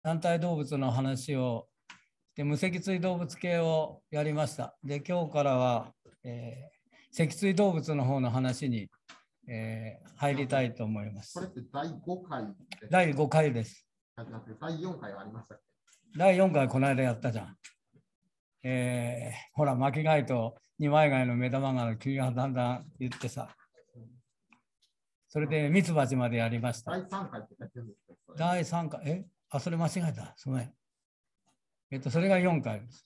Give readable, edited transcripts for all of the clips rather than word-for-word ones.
軟体動物の話をで無脊椎動物系をやりました。で今日からは、脊椎動物の方の話に、入りたいと思います。 これって第5回です。 第5回です。 第4回はありましたっけ？ 第4回この間やったじゃん。ほら巻き貝と二枚貝の目玉が君がだんだん言ってさ。それでミツバチまでやりました。 第3回って書いてるんですか？ 第3回、それ間違えた。すごい。それが4回です。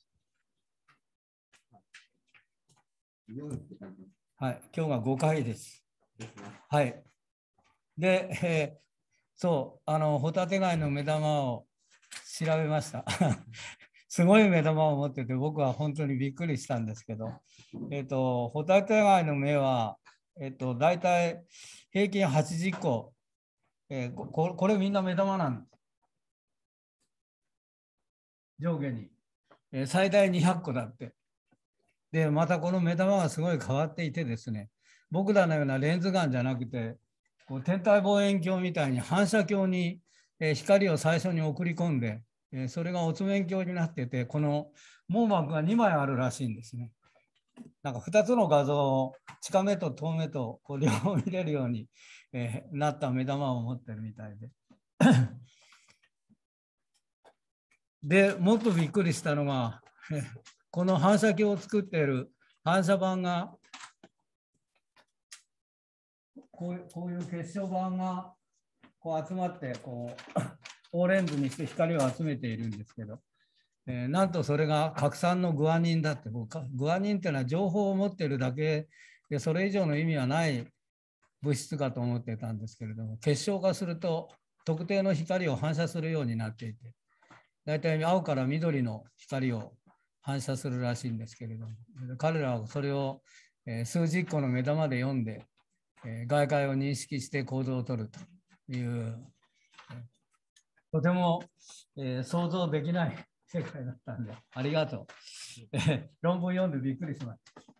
はい、今日が5回です。はい。で、そう、ホタテ貝の目玉を調べました。すごい目玉を持ってて、僕は本当にびっくりしたんですけど、ホタテ貝の目は、だいたい平均80個、これみんな目玉なんです。上下に。最大200個だって。で、またこの目玉がすごい変わっていてですね、僕らのようなレンズ眼じゃなくて、こう天体望遠鏡みたいに反射鏡に光を最初に送り込んで、それが乙面鏡になってて、この網膜が2枚あるらしいんですね。なんか2つの画像を近目と遠目とこう両方見れるように、なった目玉を持ってるみたいで。で、もっとびっくりしたのが、この反射鏡を作っている反射板が、こういう結晶板がこう集まってこう大レンズにして光を集めているんですけど、なんとそれが核酸のグアニンだって。グアニンっていうのは情報を持っているだけでそれ以上の意味はない物質かと思ってたんですけれども、結晶化すると特定の光を反射するようになっていて、だいたい青から緑の光を反射するらしいんですけれども、彼らはそれを数十個の目玉で読んで外界を認識して行動をとるという、とても想像できない世界だったんで、ありがとう。論文読んでびっくりしました。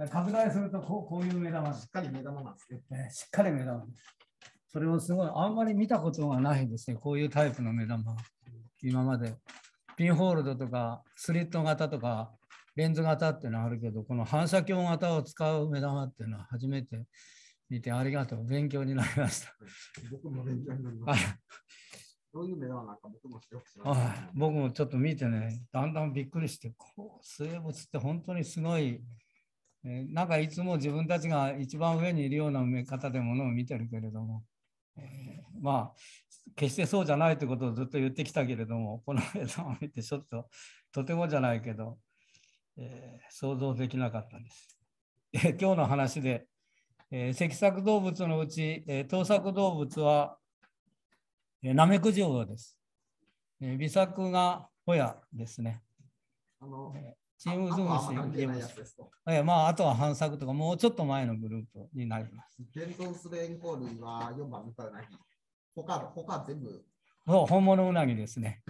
拡大するとこういう目玉、 しっかり目玉なんですね。 しっかり目玉です。それをすごい、あんまり見たことがないですね、こういうタイプの目玉。今までピンホールドとかスリット型とかレンズ型っていうのはあるけど、この反射鏡型を使う目玉っていうのは初めて見て、ありがとう。勉強になりました。 僕も勉強になりました。どういう目玉なんか僕もよく知らない。 僕もちょっと見てね、だんだんびっくりして、生物って本当にすごい、なんかいつも自分たちが一番上にいるような見方でものを見てるけれども、まあ、決してそうじゃないということをずっと言ってきたけれども、この映像を見てちょっととてもじゃないけど、想像できなかったです。今日の話で、脊索動物のうち、頭索動物は、ナメクジョウです。微作がホヤですね。チームズムシ、まあ、あとは反作とか、もうちょっと前のグループになります。 現存するエンコールは4番みたいな日。他全部。 本物ウナギですね。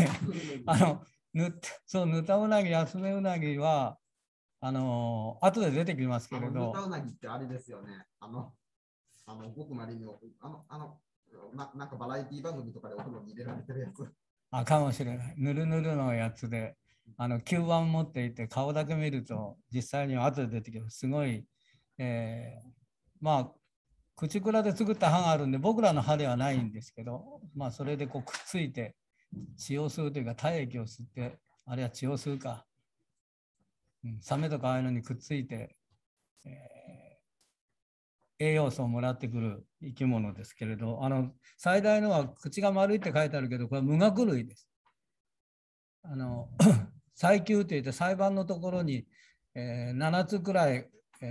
そう、ヌタウナギ、ヤスメウナギは、後で出てきますけれど。 ヌタウナギってあれですよね。僕なりに、なんかバラエティ番組とかでお風呂に入れられてるやつ。 かもしれない。ぬるぬるのやつで、吸盤持っていて、顔だけ見ると、実際には後で出てきます。すごい、まあ、口蔵で作った歯があるんで、僕らの歯ではないんですけど、まあ、それでこうくっついて、血を吸うというか、体液を吸って、あるいは血を吸うか、サメとかああいうのにくっついて、栄養素をもらってくる生き物ですけれど、最大のは口が丸いって書いてあるけど、これは無顎類です。細球といって細盤のところに、7つくらい、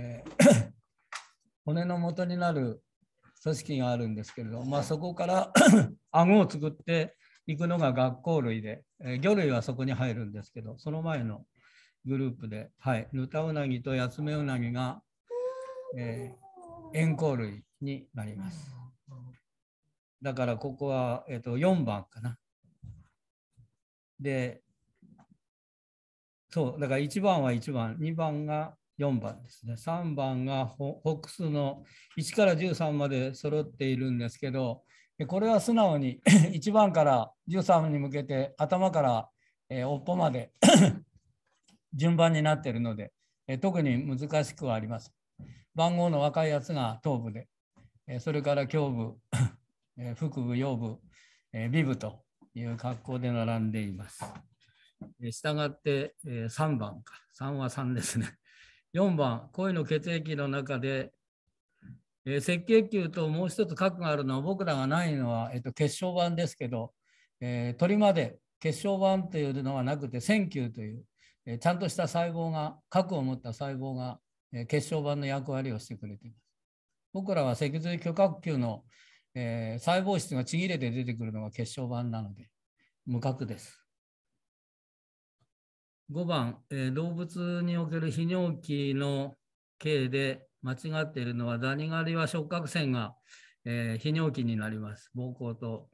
骨の元になる組織があるんですけれど、まあ、そこから顎を作っていくのが顎口類で、魚類はそこに入るんですけど、その前のグループで、はい、ヌタウナギとヤツメウナギが、円口類になります。だからここは、4番かな。で、そう、だから1番は1番、2番が4番ですね。3番がホックスの1から13まで揃っているんですけど、 これは素直に1番から13に向けて頭から尾っぽまで順番になっているので、特に難しくはありません。番号の若いやつが頭部で、それから胸部、腹部、腰部、尾部という格好で並んでいます。したがって3番か、3は3ですね。4番、声の血液の中で、赤血球ともう一つ核があるのは、僕らがないのは、血小板ですけど、鳥まで血小板というのはなくて、線球という、ちゃんとした細胞が、核を持った細胞が、血小板の役割をしてくれています。僕らは脊髄巨角球の、細胞質がちぎれて出てくるのが血小板なので、無核です。5番、動物における泌尿器の径で間違っているのは、ダニ狩りは触覚腺が、泌尿器になります。膀胱と、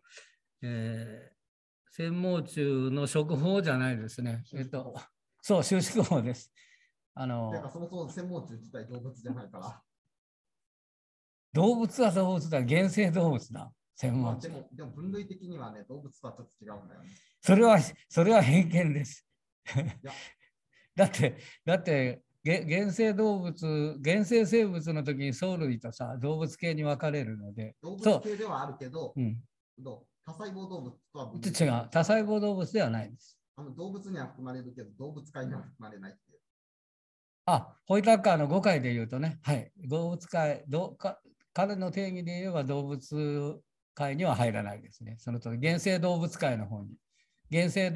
繊毛虫の触法じゃないですね。そう、収縮法です。 そもそも繊毛虫自体動物じゃないから。 動物は動物だ、原生動物だ。専門でも分類的にはね、動物とはちょっと違うんだよね。 それは偏見です。だって原生生物の時に藻類とさ、動物系に分かれるので。 動物系ではあるけど、多細胞動物とは分類違う、多細胞動物ではないです。 動物には含まれるけど、動物界には含まれないっていう。 ホイタッカーの5回で言うとね、はい、動物界、彼の定義で言えば動物界には入らないですね。そのとおり、原生動物界の方に。原生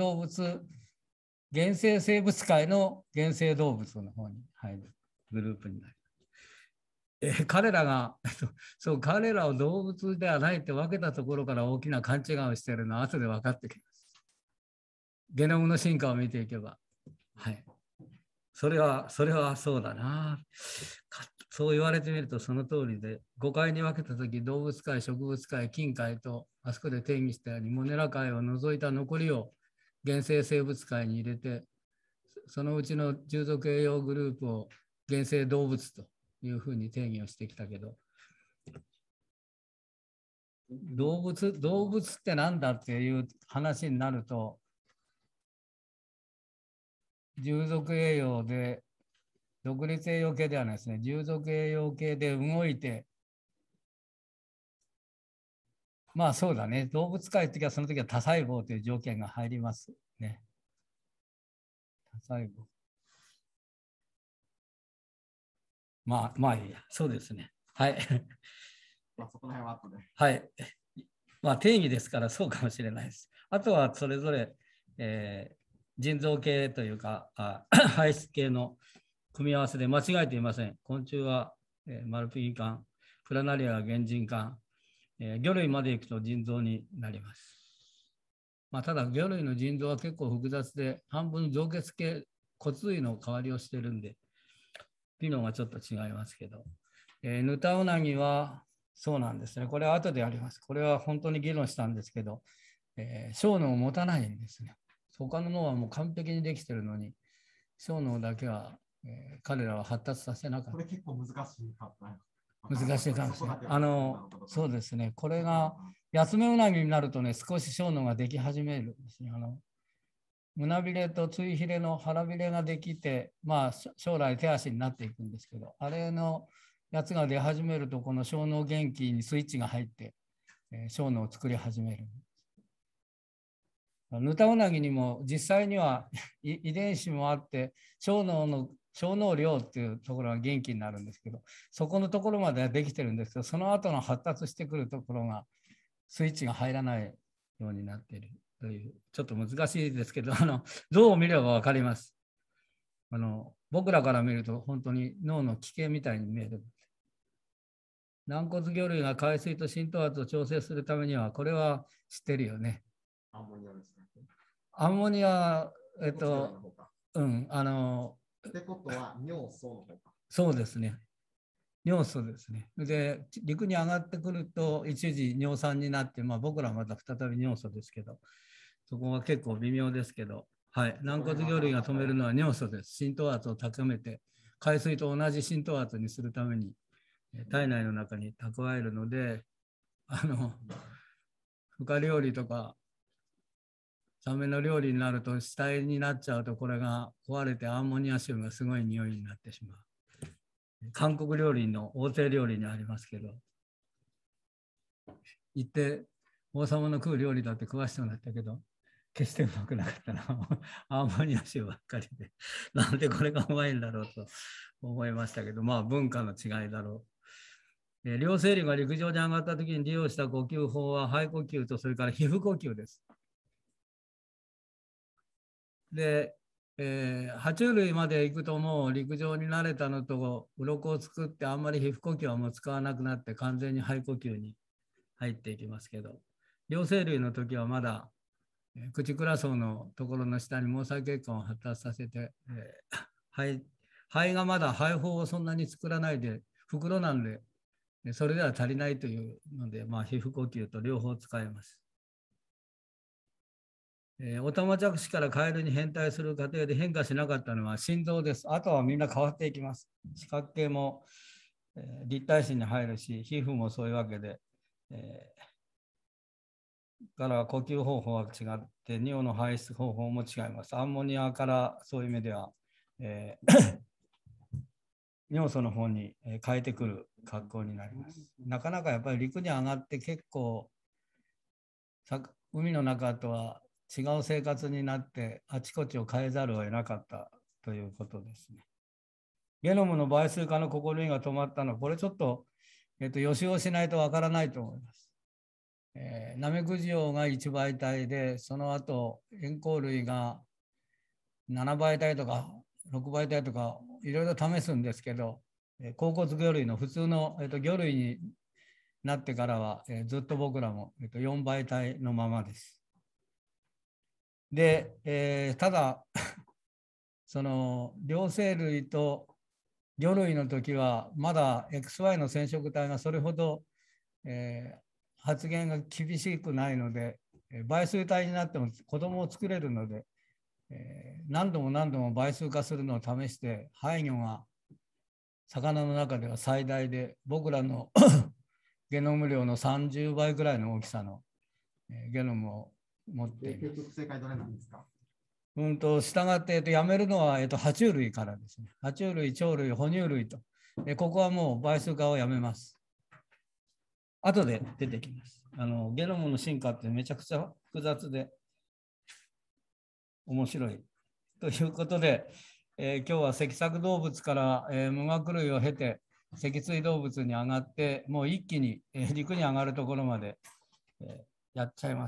生物界の原生動物の方に入るグループになります。彼らを動物ではないって分けたところから大きな勘違いをしているのは後で分かってきます。ゲノムの進化を見ていけば。はい。それはそうだな。そう言われてみるとその通りで、5回に分けたとき、動物界、植物界、菌界と、あそこで定義したように、モネラ界を除いた残りを原生生物界に入れて、そのうちの従属栄養グループを原生動物というふうに定義をしてきたけど、動物って何だっていう話になると、従属栄養で、独立栄養系ではないですね、従属栄養系で動いて、まあそうだね、動物界って時はその時は多細胞という条件が入りますね。多細胞。まあいいや、そうですね。はい。 そこら辺は後で。 はい。まあ定義ですからそうかもしれないです。あとはそれぞれ、腎臓系というか排出系の組み合わせで間違えていません。昆虫は、マルピギ管、プラナリアは原腎管、魚類まで行くと腎臓になります。まあ、ただ魚類の腎臓は結構複雑で、半分造血系、骨髄の代わりをしてるんで、機能がちょっと違いますけど、ヌタウナギはそうなんですね。これは後でやります。これは本当に議論したんですけど、小脳を持たないんですね。他の脳はもう完璧にできてるのに、小脳だけは、彼らは発達させなかった。 これ結構難しいかった。 難しいかもしれない。そうですね。これが、ヤツメウナギになるとね、少し小脳ができ始めるんですね。胸びれとついひれの腹びれができて、まあ、将来手足になっていくんですけど、あれのやつが出始めると、この小脳元気にスイッチが入って、小脳を作り始める。ヌタウナギにも実際には遺伝子もあって、小脳量っていうところが元気になるんですけど、そこのところまではできてるんですけど、その後の発達してくるところがスイッチが入らないようになっているという、ちょっと難しいですけど、像を見れば分かります。僕らから見ると本当に脳の奇形みたいに見える。軟骨魚類が海水と浸透圧を調整するためには、これは知ってるよね。 アンモニアですね。 アンモニア、 ってことは尿素の方か。 そうですね。尿素ですね。で、陸に上がってくると一時尿酸になって、まあ僕らはまた再び尿素ですけど、そこは結構微妙ですけど、はい。軟骨魚類が止めるのは尿素です。浸透圧を高めて、海水と同じ浸透圧にするために、体内の中に蓄えるので、 孵化料理とかサメの料理になると死体になっちゃうとこれが壊れてアンモニア臭がすごい匂いになってしまう。韓国料理の王帝料理にありますけど、行って王様の食う料理だって食わしてもらったけど、決してうまくなかったな。アンモニア臭ばっかりで、なんでこれがうまいんだろうと思いましたけど、まあ文化の違いだろう。両生類が陸上に上がった時に利用した呼吸法は肺呼吸とそれから皮膚呼吸です。で、爬虫類まで行くともう陸上に慣れたのと鱗を作ってあんまり皮膚呼吸はもう使わなくなって完全に肺呼吸に入っていきますけど、両生類の時はまだ口クラ層のところの下に毛細血管を発達させて、肺がまだ肺胞をそんなに作らないで袋なんでそれでは足りないというので、まあ、皮膚呼吸と両方使います。オタマジャクシからカエルに変態する過程で変化しなかったのは心臓です。あとはみんな変わっていきます。四角形も、立体心に入るし、皮膚もそういうわけで、から呼吸方法は違って、尿の排出方法も違います。アンモニアからそういう意味では、尿素の方に変えてくる格好になります。なかなかやっぱり陸に上がって結構、海の中とは違う生活になってあちこちを変えざるを得なかったということですね。ゲノムの倍数化の試みが止まったのは、これちょっと、予習をしないとわからないと思います。ナメクジオウが1倍体で、その後、円孔類が7倍体とか6倍体とかいろいろ試すんですけど、甲骨魚類の普通の、魚類になってからは、ずっと僕らも、4倍体のままです。で、ただその両生類と魚類の時はまだ XY の染色体がそれほど、発現が厳しくないので、倍数体になっても子供を作れるので、何度も何度も倍数化するのを試して胚魚が魚の中では最大で僕らのゲノム量の30倍ぐらいの大きさのゲノムを持っています。 結局正解どれなんですか？ したがって、やめるのは、爬虫類からですね。爬虫類、鳥類、哺乳類と。ここはもう倍数化をやめます。後で出てきます。ゲノムの進化ってめちゃくちゃ複雑で面白い。ということで、今日は脊索動物から、無学類を経て脊椎動物に上がって、もう一気に、陸に上がるところまで、やっちゃいます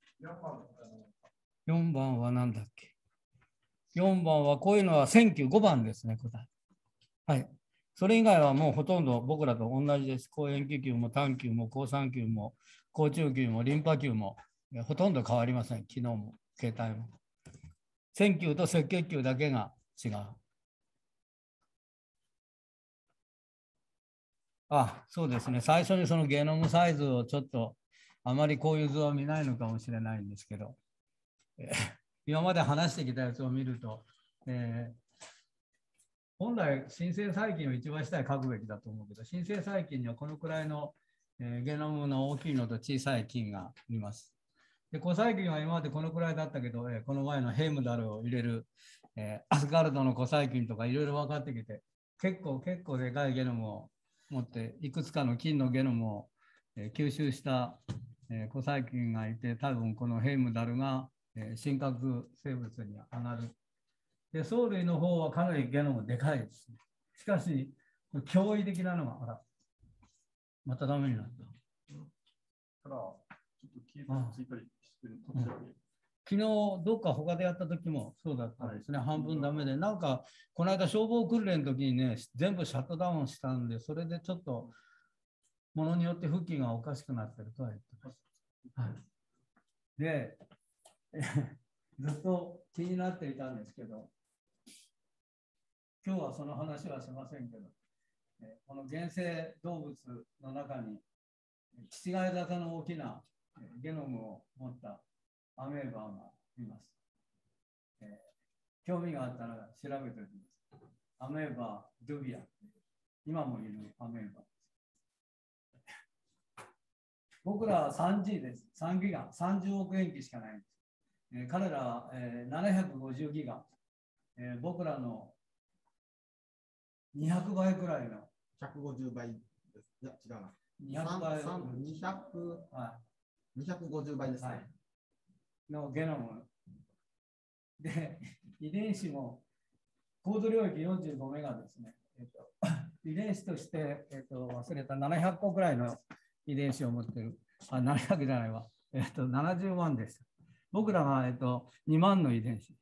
。4番は何だっけ？4番はこういうのは1095番ですね、答え。はい。それ以外はもうほとんど僕らと同じです。高塩基球も単球も好酸球も好中球もリンパ球もほとんど変わりません。機能も形態も。線球と赤血球だけが違う。そうですね。最初にそのゲノムサイズをちょっとあまりこういう図は見ないのかもしれないんですけど、今まで話してきたやつを見ると、本来、新生細菌を一番下に書くべきだと思うけど、新生細菌にはこのくらいの、ゲノムの大きいのと小さい菌がいます。で、古細菌は今までこのくらいだったけど、この前のヘムダルを入れる、アスガルドの古細菌とかいろいろ分かってきて、結構でかいゲノムを持って、いくつかの菌のゲノムを、吸収した、古細菌がいて、多分このヘムダルが、真核生物に上がる。で、藻類の方はかなりゲノムでかいですね。しかし、驚異的なのが、またダメになった。 ただ、ちょっと気がついたりしてる。 昨日どっか他でやった時もそうだったんですね。半分ダメで。なんか、この間消防訓練の時にね、全部シャットダウンしたんで、それでちょっと、ものによって風紀がおかしくなってるとは言ってます。はい、で、ずっと気になっていたんですけど、今日はその話はしませんけど、この原生動物の中に、キチガエ型の大きなゲノムを持ったアメーバがいます。興味があったら調べておきます。アメーバドゥビア、今もいるアメーバ。 僕らは 3G です。3ギガ、30億塩基しかないんです。彼らは、750ギガ、僕らの200倍くらいの。 150倍です。いや、違うな。 200倍。 250倍ですね。 はい、のゲノム。で、遺伝子も高度領域45メガですね。遺伝子として、忘れた700個くらいの遺伝子を持っている。700じゃないわ。70万でした。僕らが、2万の遺伝子。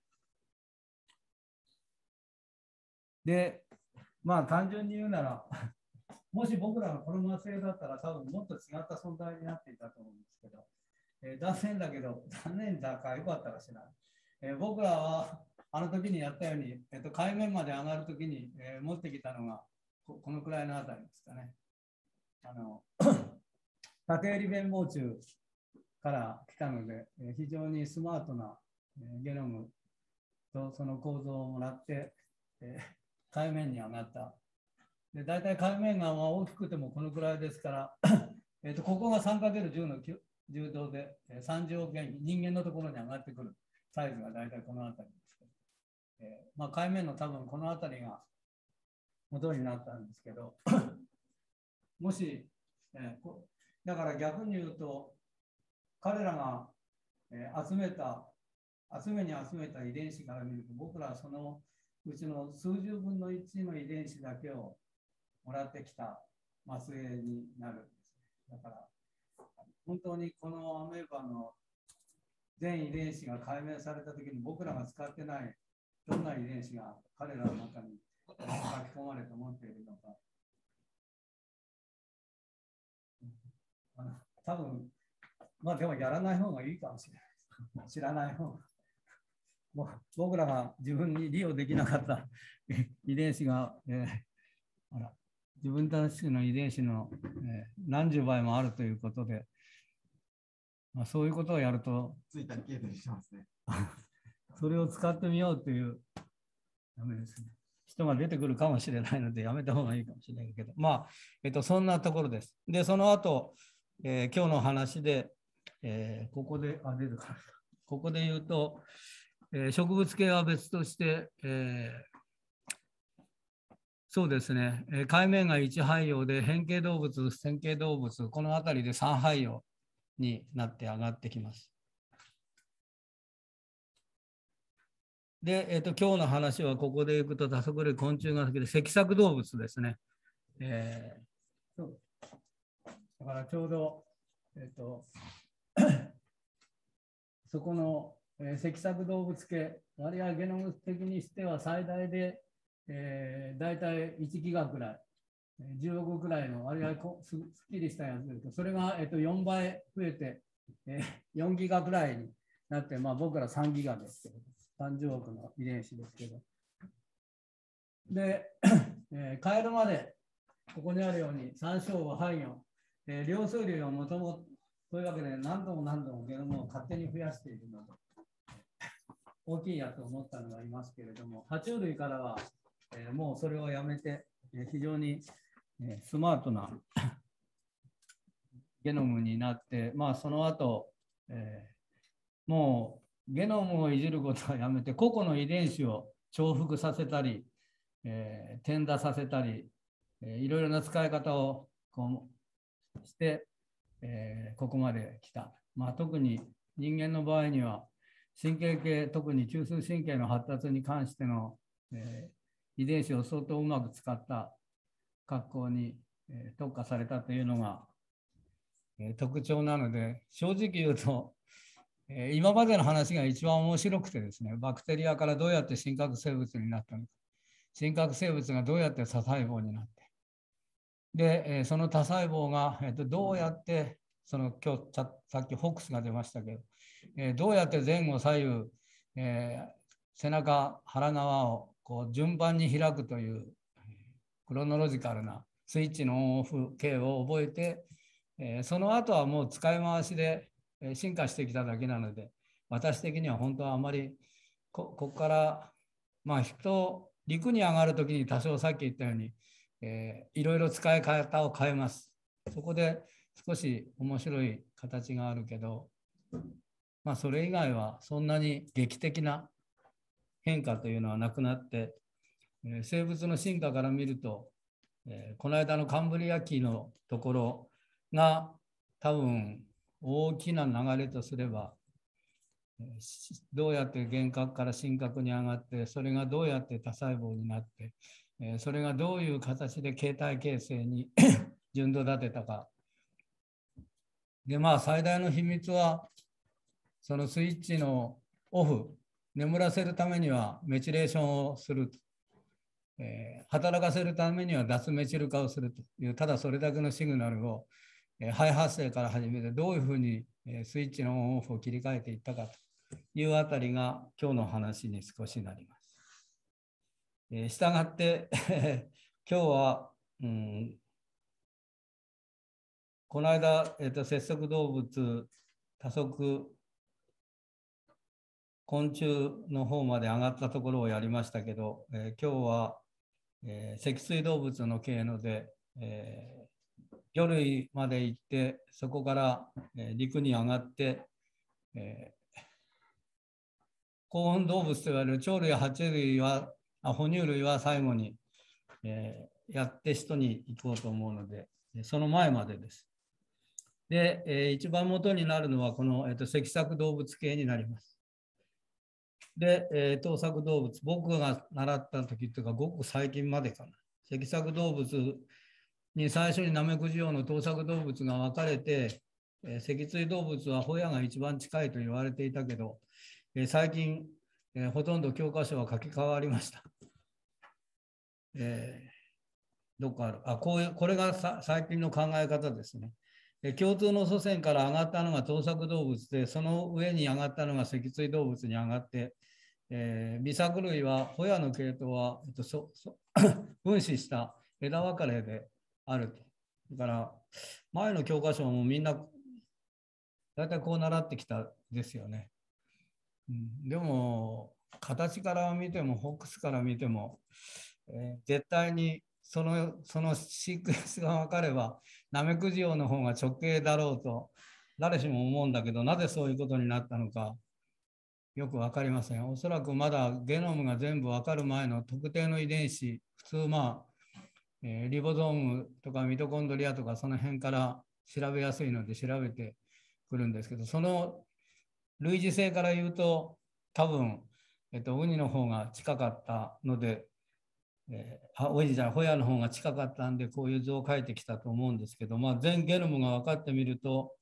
で、まあ単純に言うなら、もし僕らがこの末裔だったら多分もっと違った存在になっていたと思うんですけど、残念だけど、残念だかよかったかしら。僕らはあの時にやったように、海面まで上がるときに、持ってきたのがこのくらいのあたりですかね。縦襟弁盲虫から来たので、非常にスマートなゲノムとその構造をもらって、海面に上がった。で大体海面が大きくてもこのくらいですから、ここが 3×10 の10度で30億円、人間のところに上がってくるサイズが大体この辺りですけど、まあ、海面の多分この辺りが元になったんですけど、もし、だから逆に言うと、彼らが、集めた遺伝子から見ると、僕らはそのうちの数十分の1の遺伝子だけをもらってきた末裔になるんですね。だから本当にこのアメーバの全遺伝子が解明されたときに僕らが使ってないどんな遺伝子が彼らの中に書き込まれて持っているのか。多分まあでもやらない方がいいかもしれない。知らない方が。もう僕らが自分に利用できなかった遺伝子が、自分たちの遺伝子の、何十倍もあるということで、まあ、そういうことをやると、 ついたり消えたりしますね。 それを使ってみようというダメですね。人が出てくるかもしれないので、やめた方がいいかもしれないけど、まあ、そんなところです。で、その後、今日の話で、ここで言うと、植物系は別として、そうですね、海面が1肺葉で変形動物、線形動物、この辺りで3肺葉になって上がってきます。で、今日の話はここでいくと多足類昆虫が好きで脊索動物ですね。そうだからちょうど、そこの脊索動物系、割合ゲノム的にしては最大で、大体1ギガくらい、10億くらいの割合すっきりしたやつですと、それが4倍増えて、4ギガくらいになって、まあ、僕ら3ギガですけど、30億の遺伝子ですけど。で、カエルまでここにあるように3小は肺葉、両数類はもともとというわけで何度もゲノムを勝手に増やしているので、大きいやつを持ったのがいますけれども、爬虫類からは、もうそれをやめて、非常に、スマートなゲノムになって、まあ、その後、もうゲノムをいじることはやめて、個々の遺伝子を重複させたり、転打させたり、いろいろな使い方をこうして、ここまで来た。まあ、特に人間の場合には、神経系、特に中枢神経の発達に関しての、遺伝子を相当うまく使った格好に、特化されたというのが、特徴なので、正直言うと、今までの話が一番面白くてですね、バクテリアからどうやって真核生物になったのか、真核生物がどうやって多細胞になって、で、その多細胞が、どうやって、今日さっきホックスが出ましたけど、どうやって前後左右、背中、腹側をこう順番に開くというクロノロジカルなスイッチのオンオフ系を覚えて、その後はもう使い回しで進化してきただけなので、私的には本当はあまりここから、まあ、陸に上がるときに多少さっき言ったように、いろいろ使い方を変えます。そこで少し面白い形があるけど、まあ、それ以外はそんなに劇的な変化というのはなくなって、生物の進化から見ると、この間のカンブリア紀のところが多分大きな流れとすれば、どうやって幻覚から真核に上がって、それがどうやって多細胞になって、それがどういう形で形態形成に順序立てたか。で、まあ最大の秘密は、そのスイッチのオフ、眠らせるためにはメチレーションをする。働かせるためには脱メチル化をするという、ただそれだけのシグナルを、肺発生から始めてどういうふうにスイッチのオンオフを切り替えていったかというあたりが今日の話に少しなります。したがって今日は、この間、節足動物多足昆虫の方まで上がったところをやりましたけど、今日は脊椎動物の経路で、魚類まで行って、そこから、陸に上がって、高温動物といわれる鳥類や爬虫類は、哺乳類は最後に、やって人に行こうと思うので、その前までです。で、一番元になるのはこの、脊索動物系になります。で、頭索動物、僕が習った時というか、ごく最近までかな。脊索動物に最初にナメクジ用の頭索動物が分かれて、脊椎動物はホヤが一番近いと言われていたけど、最近、ほとんど教科書は書き換わりました。どっかある。これが最近の考え方ですね。共通の祖先から上がったのが頭索動物で、その上に上がったのが脊椎動物に上がって、微作類は、ホヤの系統は、分子した枝分かれであると。だから、前の教科書もみんな、大体こう習ってきたですよね。でも、形から見ても、ホックスから見ても、絶対にそのシークエンスが分かれば、ナメクジ用の方が直径だろうと、誰しも思うんだけど、なぜそういうことになったのか、よく分かりません。おそらくまだゲノムが全部分かる前の特定の遺伝子、普通リボゾームとかミトコンドリアとかその辺から調べやすいので調べてくるんですけど、その類似性から言うと、多分、ウニの方が近かったので、ウニじゃない、ホヤの方が近かったんで、こういう図を書いてきたと思うんですけど、全ゲノムが分かってみると、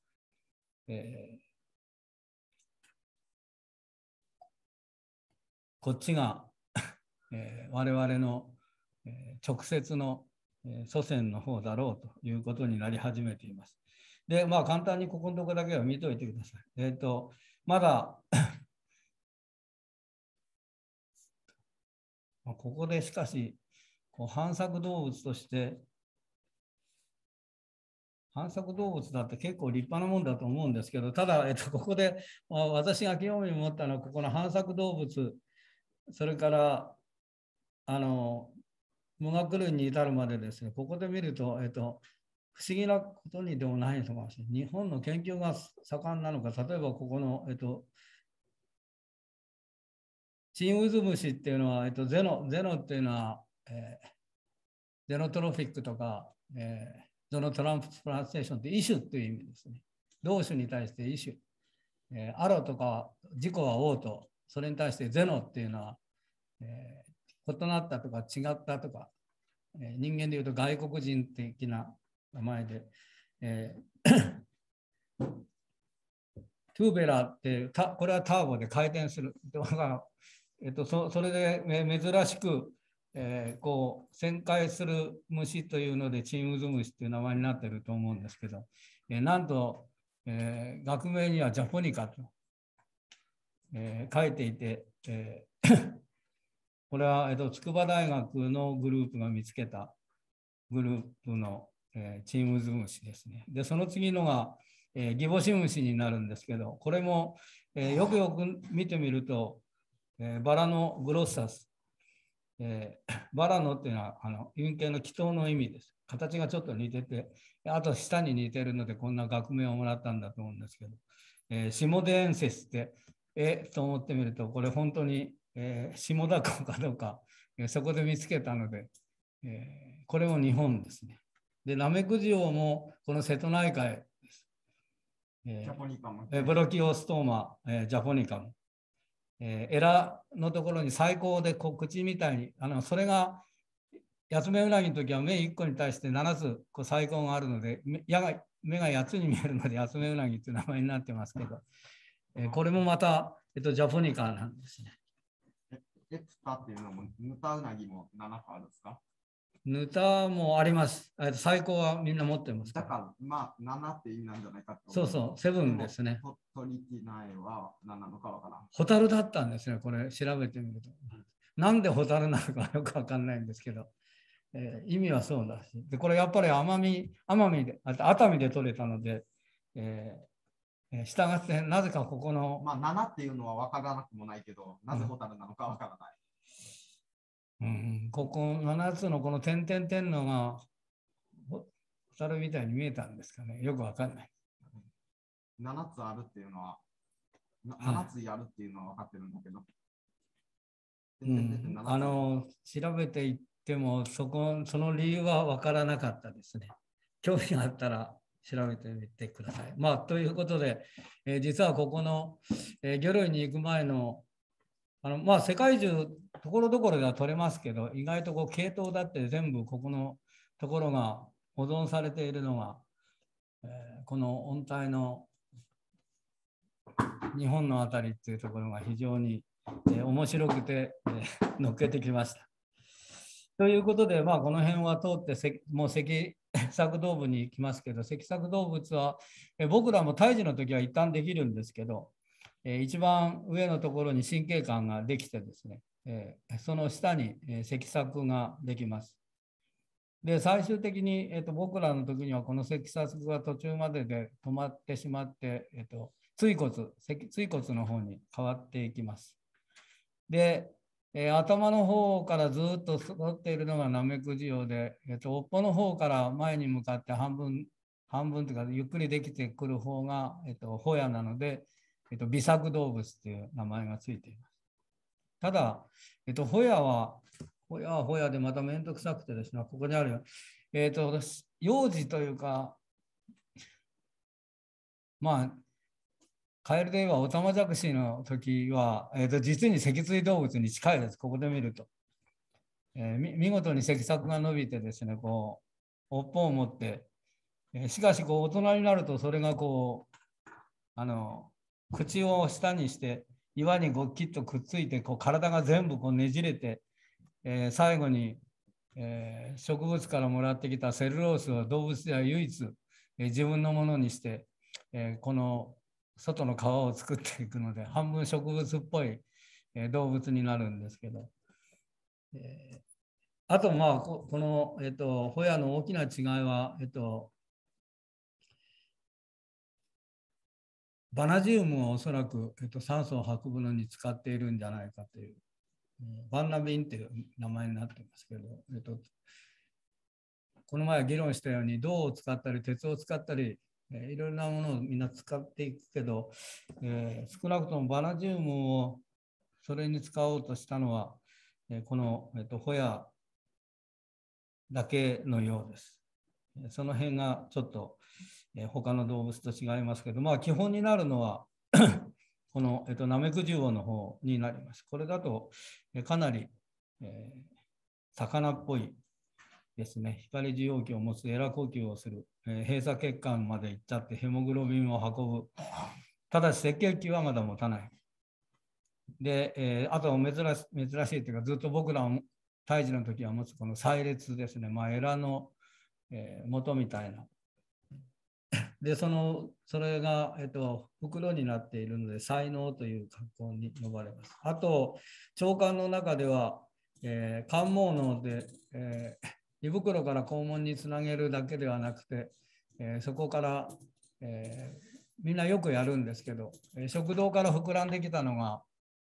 こっちが、我々の、直接の、祖先の方だろうということになり始めています。で、簡単にここのところだけは見といてください。まだここでしかし、反索動物として、反索動物だって結構立派なもんだと思うんですけど、ただ、ここで、私が興味を持ったのは、ここの反索動物、それから無学類に至るまでですね、ここで見ると、不思議なことにでもないのかもしれない。日本の研究が盛んなのか、例えばここの、チンウズムシっていうのは、ゼノっていうのは、ゼノトロフィックとか、ゾノトランスプランテーションって異種っていう意味ですね。同種に対して異種。アロとか自己は王と、それに対してゼノっていうのは、異なったとか違ったとか、人間でいうと外国人的な名前で、トゥーベラってこれはターボで回転する。それで珍しく、旋回する虫というのでチンウズムシという名前になっていると思うんですけど、なんと、学名にはジャポニカと、書いていて、これは、筑波大学のグループが見つけたグループの、チンウズムシですね。で、その次のが、ギボシムシになるんですけど、これも、よくよく見てみると、バラのグロッサス、 バラノっていうのは雲形の祈祷の意味です。形がちょっと似てて、あと下に似てるのでこんな学名をもらったんだと思うんですけど、下田円節ってと思ってみるとこれ本当に、下田港かどうか、そこで見つけたので、これも日本ですね。でナメクジオウもこの瀬戸内海です。 ジャポニカム。 ブロキオストーマ、ジャポニカム。エラのところに最高で口みたいにそれがヤツメウナギの時は目1個に対して7つ細胞があるので目が8つに見えるのでヤツメウナギという名前になってますけど、これもまた、ジャポニカなんですね。 エプタっていうのもヌタウナギも7個あるんですか？ ヌタもあります。最高はみんな持ってますから。 だからまあ7って意味なんじゃないかと。 そうそう、セブンですね。 トリティナイは何なのかわからん。 ホタルだったんですね、これ調べてみると。なんでホタルなのかよくわかんないんですけど、意味はそうだし。で、これやっぱり奄美で、熱海で取れたので、したがってなぜかここの。 まあ7っていうのは分からなくもないけど、なぜホタルなのかわからない。 ここ7つのこの点々点のがホタルみたいに見えたんですかね。よくわかんない。 7つあるっていうのは、7つやるっていうのは分かってるんだけど。 調べていってもその理由は分からなかったですね。興味があったら調べてみてください。まあ、ということで、実はここの、魚類に行く前のまあ、世界中ところどころでは取れますけど、意外と系統だって全部ここのところが保存されているのが、この温帯の日本のあたりっていうところが非常に、面白くて、乗っけてきました。ということで、まあ、この辺は通ってもう脊索動物に行きますけど、脊索動物は、僕らも胎児の時は一旦できるんですけど、一番上のところに神経管ができてですね、その下に脊索ができます。で、最終的に、僕らの時にはこの脊索が途中までで止まってしまって、椎骨の方に変わっていきます。で、頭の方からずっと沿っているのがナメクジオウで、尾っぽの方から前に向かって半分というかゆっくりできてくる方が、ホヤなので、微索動物という名前がついています。ただ、ホヤはホヤでまた面倒くさくてですね、ここにあるよ。幼児というか、まあ、カエルで言えばオタマジャクシの時は、実に脊椎動物に近いです。ここで見ると。見事に脊索が伸びてですね、尾っぽを持って、しかし大人になるとそれが口を下にして岩にきっとくっついて体が全部ねじれて、最後に、植物からもらってきたセルロースを動物では唯一、自分のものにして、この外の皮を作っていくので半分植物っぽい、動物になるんですけど、あとまあこの、ホヤの大きな違いは、バナジウムをおそらく、酸素を運ぶのに使っているんじゃないかという、バンナビンっていう名前になってますけど、この前議論したように銅を使ったり鉄を使ったり、いろいろなものをみんな使っていくけど、少なくともバナジウムをそれに使おうとしたのは、この、ホヤだけのようです。その辺がちょっと他の動物と違いますけど、まあ、基本になるのはこの、ナメクジオウの方になります。これだとかなり、魚っぽいですね。光受容器を持つエラ呼吸をする、閉鎖血管まで行っちゃってヘモグロビンを運ぶ。ただし赤血球はまだ持たない。で、あと珍しいというかずっと僕ら胎児の時は持つこの細列ですね。まあ、エラの、元みたいな。で、それが、袋になっているので、才能という格好に呼ばれます。あと、腸管の中では、肝毛嚢で、胃袋から肛門につなげるだけではなくて、そこから、みんなよくやるんですけど、食道から膨らんできたのが、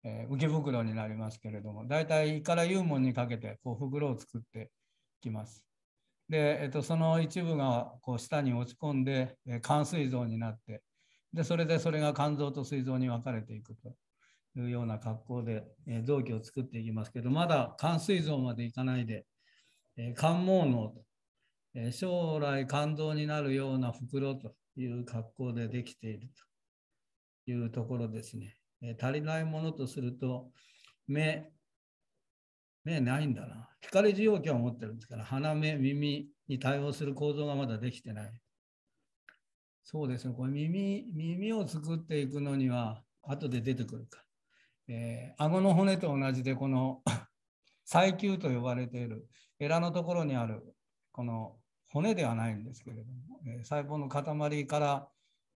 浮き袋になりますけれども、だいたい胃から幽門にかけてこう袋を作ってきます。で、その一部がこう下に落ち込んで肝膵臓になって、でそれが肝臓と膵臓に分かれていくというような格好で臓器を作っていきますけど、まだ肝膵臓までいかないで肝毛嚢と、将来肝臓になるような袋という格好でできているというところですね。足りないものとすると、目ないんだな。光受容器は持ってるんですから、鼻、目、耳に対応する構造がまだできてない。そうですね、これ耳を作っていくのには、後で出てくるか。顎の骨と同じで、この細球と呼ばれているエラのところにある、この骨ではないんですけれども、細胞の塊から、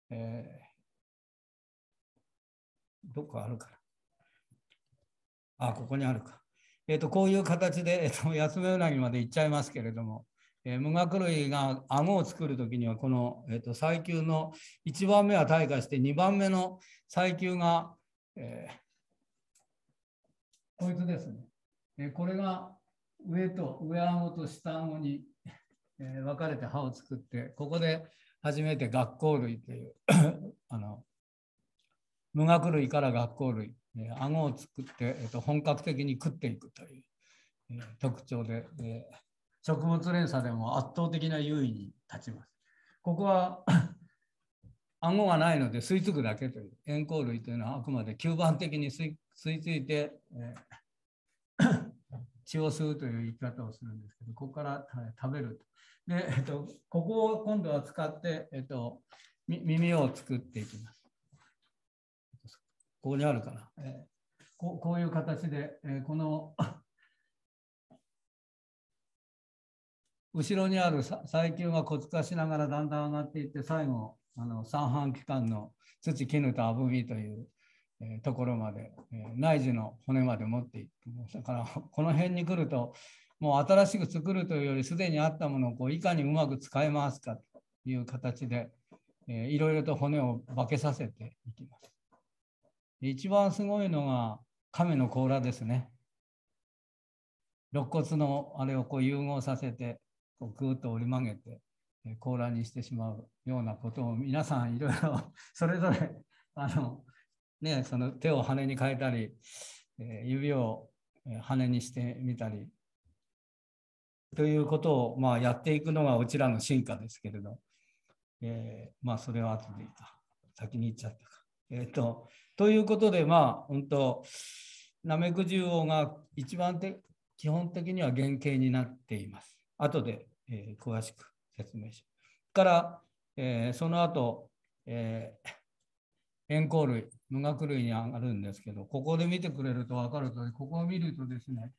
どこあるかな。ここにあるか。こういう形で、ヤツメウナギまでいっちゃいますけれども、無顎類が顎を作るときには、この、細球の1番目は退化して、2番目の細球が、こいつですね。これが上顎と下顎に分かれて歯を作って、ここで初めて顎口類という無顎類から顎口類、顎を作って、本格的に食っていくという、特徴で、食物連鎖でも圧倒的な優位に立ちます。ここは顎がないので吸い付くだけという、円口類というのはあくまで吸盤的に吸い付いて、血を吸うという生き方をするんですけど、ここから食べると。で、ここを今度は使って、耳を作っていきます。ここにあるかな。こういう形で、この後ろにある細球が骨化しながらだんだん上がっていって、最後、三半規管の土、絹とあぶみというところまで、内耳の骨まで持っていってます。だからこの辺に来ると、もう新しく作るというより、すでにあったものをこういかにうまく使い回すかという形で、いろいろと骨を化けさせていきます。一番すごいのが亀の甲羅ですね。肋骨のあれをこう融合させて、こうぐーっと折り曲げて甲羅にしてしまうようなことを皆さんいろいろそれぞれその手を羽に変えたり、指を羽にしてみたりということをやっていくのがうちらの進化ですけれど、それは後でいいか。先に言っちゃったか。ということで、本当、ナメクジウオが一番基本的には原型になっています。後で、詳しく説明します。から、その後、円口類、無顎類に上がるんですけど、ここで見てくれると分かるとおり、ここを見るとですね、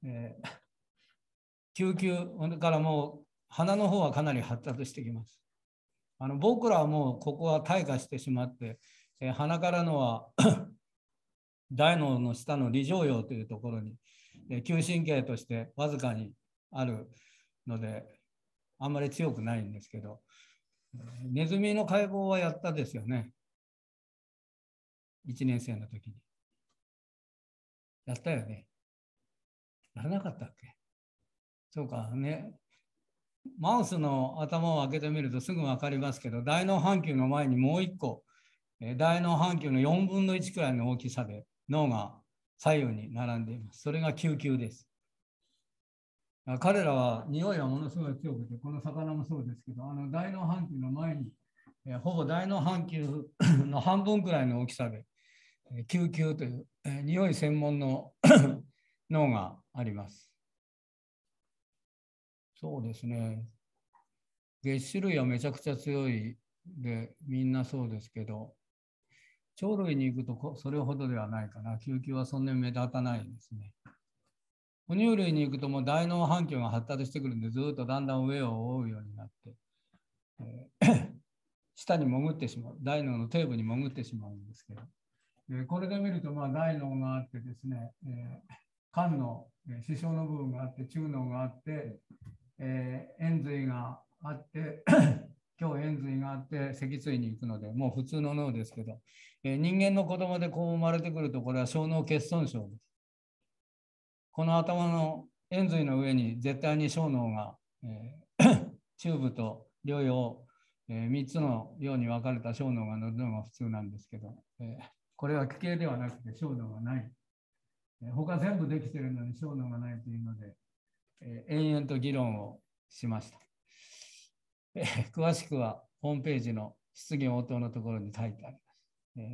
救急からもう鼻の方はかなり発達してきます。僕らはもうここは退化してしまって、鼻からのは大脳の下の梨状葉というところに嗅神経としてわずかにあるので、あんまり強くないんですけど、ネズミの解剖はやったですよね。1年生の時に。やったよね。やらなかったっけ？そうかね。マウスの頭を開けてみるとすぐ分かりますけど、大脳半球の前にもう一個、大脳半球の4分の1くらいの大きさで脳が左右に並んでいます。それが嗅球です。彼らは匂いはものすごい強くて、この魚もそうですけど、大脳半球の前に、ほぼ大脳半球の半分くらいの大きさで、嗅球という、匂い専門の脳があります。そうですね。齧歯類はめちゃくちゃ強いで、みんなそうですけど、鳥類に行くとそれほどではないかな。嗅球はそんなに目立たないですね。哺乳類に行くともう大脳半球が発達してくるんで、ずっとだんだん上を覆うようになって、下に潜ってしまう。大脳の底部に潜ってしまうんですけど、これで見ると大脳があってですね、肝の視床の部分があって、中脳があって、延髄があって今日延髄があって脊椎に行くので、もう普通の脳ですけど、人間の子供でこう生まれてくると、これは小脳欠損症です。この頭の延髄の上に絶対に小脳が、中部と両葉、3つのように分かれた小脳が乗るのが普通なんですけど、これは奇形ではなくて小脳がない。他全部できているのに小脳がないというので、延々と議論をしました。詳しくはホームページの質疑応答のところに書いてあります。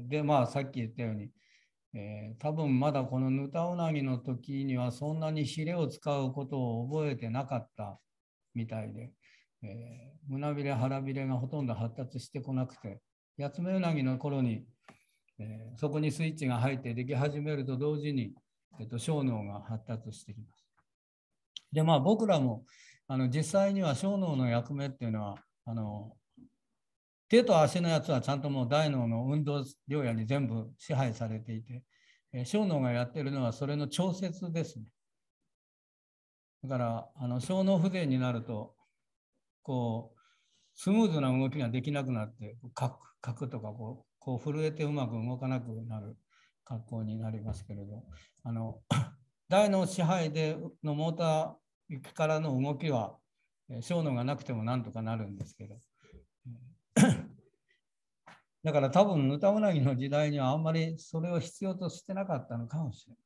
で、まあさっき言ったように、多分まだこのヌタウナギの時にはそんなにヒレを使うことを覚えてなかったみたいで、胸びれ腹びれがほとんど発達してこなくて、ヤツメウナギの頃に、そこにスイッチが入ってでき始めると同時に、小脳が発達してきます。で、まあ僕らも実際には小脳の役目っていうのは手と足のやつはちゃんともう大脳の運動量野に全部支配されていて、小脳がやってるのはそれの調節ですね。だから小脳不全になるとこうスムーズな動きができなくなってカクとかこう震えてうまく動かなくなる格好になりますけれど、大脳支配でのモーターからの動きは小脳がなくてもなんとかなるんですけど、だから多分ヌタウナギの時代にはあんまりそれを必要としてなかったのかもしれません。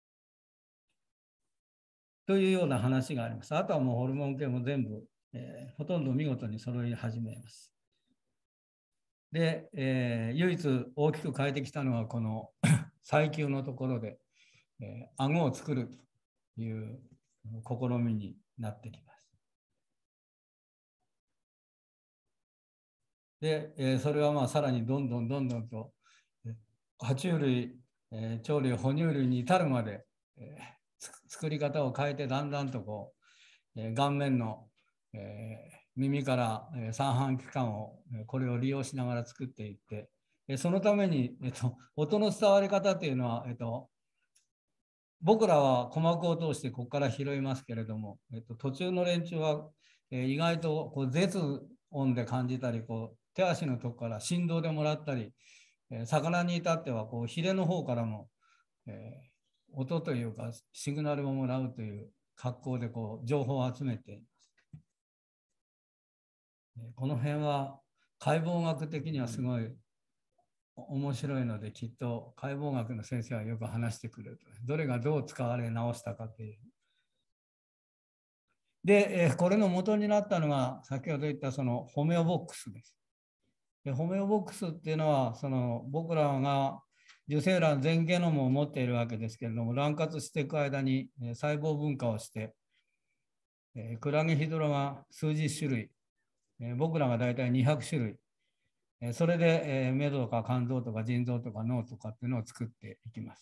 というような話があります。あとはもうホルモン系も全部、ほとんど見事に揃い始めます。で、唯一大きく変えてきたのはこの細球のところで、顎を作るという試みになってきます。で、それはまあさらにどんどんと爬虫類、鳥類、哺乳類に至るまで、作り方を変えてだんだんとこう、顔面の、耳から三半規管をこれを利用しながら作っていって、そのために、音の伝わり方というのは、僕らは鼓膜を通してここから拾いますけれども、途中の連中は、意外とこう絶音で感じたりこう手足のとこから振動でもらったり、魚に至ってはこうヒレの方からも、音というかシグナルをもらうという格好でこう情報を集めています。この辺は解剖学的にはすごい面白いので、きっと解剖学の先生はよく話してくれる。どれがどう使われ直したかという。で、これの元になったのが先ほど言ったそのホメオボックスです。でホメオボックスっていうのはその僕らが受精卵全ゲノムを持っているわけですけれども、卵活していく間に細胞分化をして、クラゲヒドラが数十種類、僕らが大体200種類、それで目とか肝臓とか腎臓とか脳とかっていうのを作っていきます。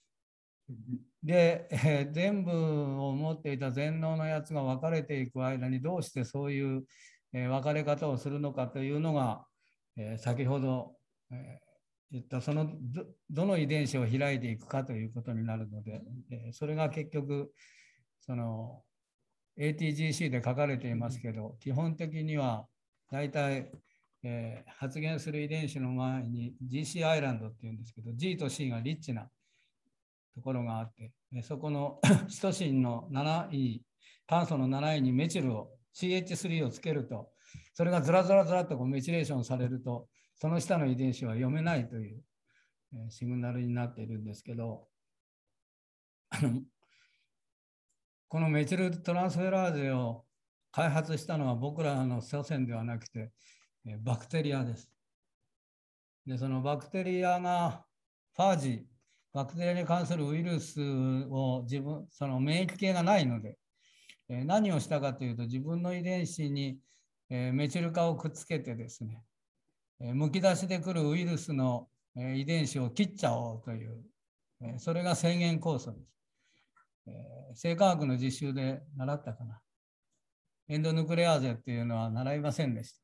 で、全部を持っていた全脳のやつが分かれていく間にどうしてそういう分かれ方をするのかというのが、先ほど言ったその どの遺伝子を開いていくかということになるので、それが結局その ATGC で書かれていますけど、基本的には大体、発現する遺伝子の前に GC アイランドっていうんですけど、 G と C がリッチなところがあって、そこのシトシンの7位、炭素の7位にメチルを CH3 をつけると、それがずらずらずらっとこうメチレーションされると、その下の遺伝子は読めないというシグナルになっているんですけど、このメチルトランスフェラーゼを開発したのは僕らの祖先ではなくてバクテリアです。で、そのバクテリアがファージ、バクテリアに関するウイルスをその免疫系がないので、何をしたかというと、自分の遺伝子にメチル化をくっつけてですね、むき出しでくるウイルスの遺伝子を切っちゃおうという、それが正弦酵素です。生化学の実習で習ったかな。エンドヌクレアーゼっていうのは習いませんでした。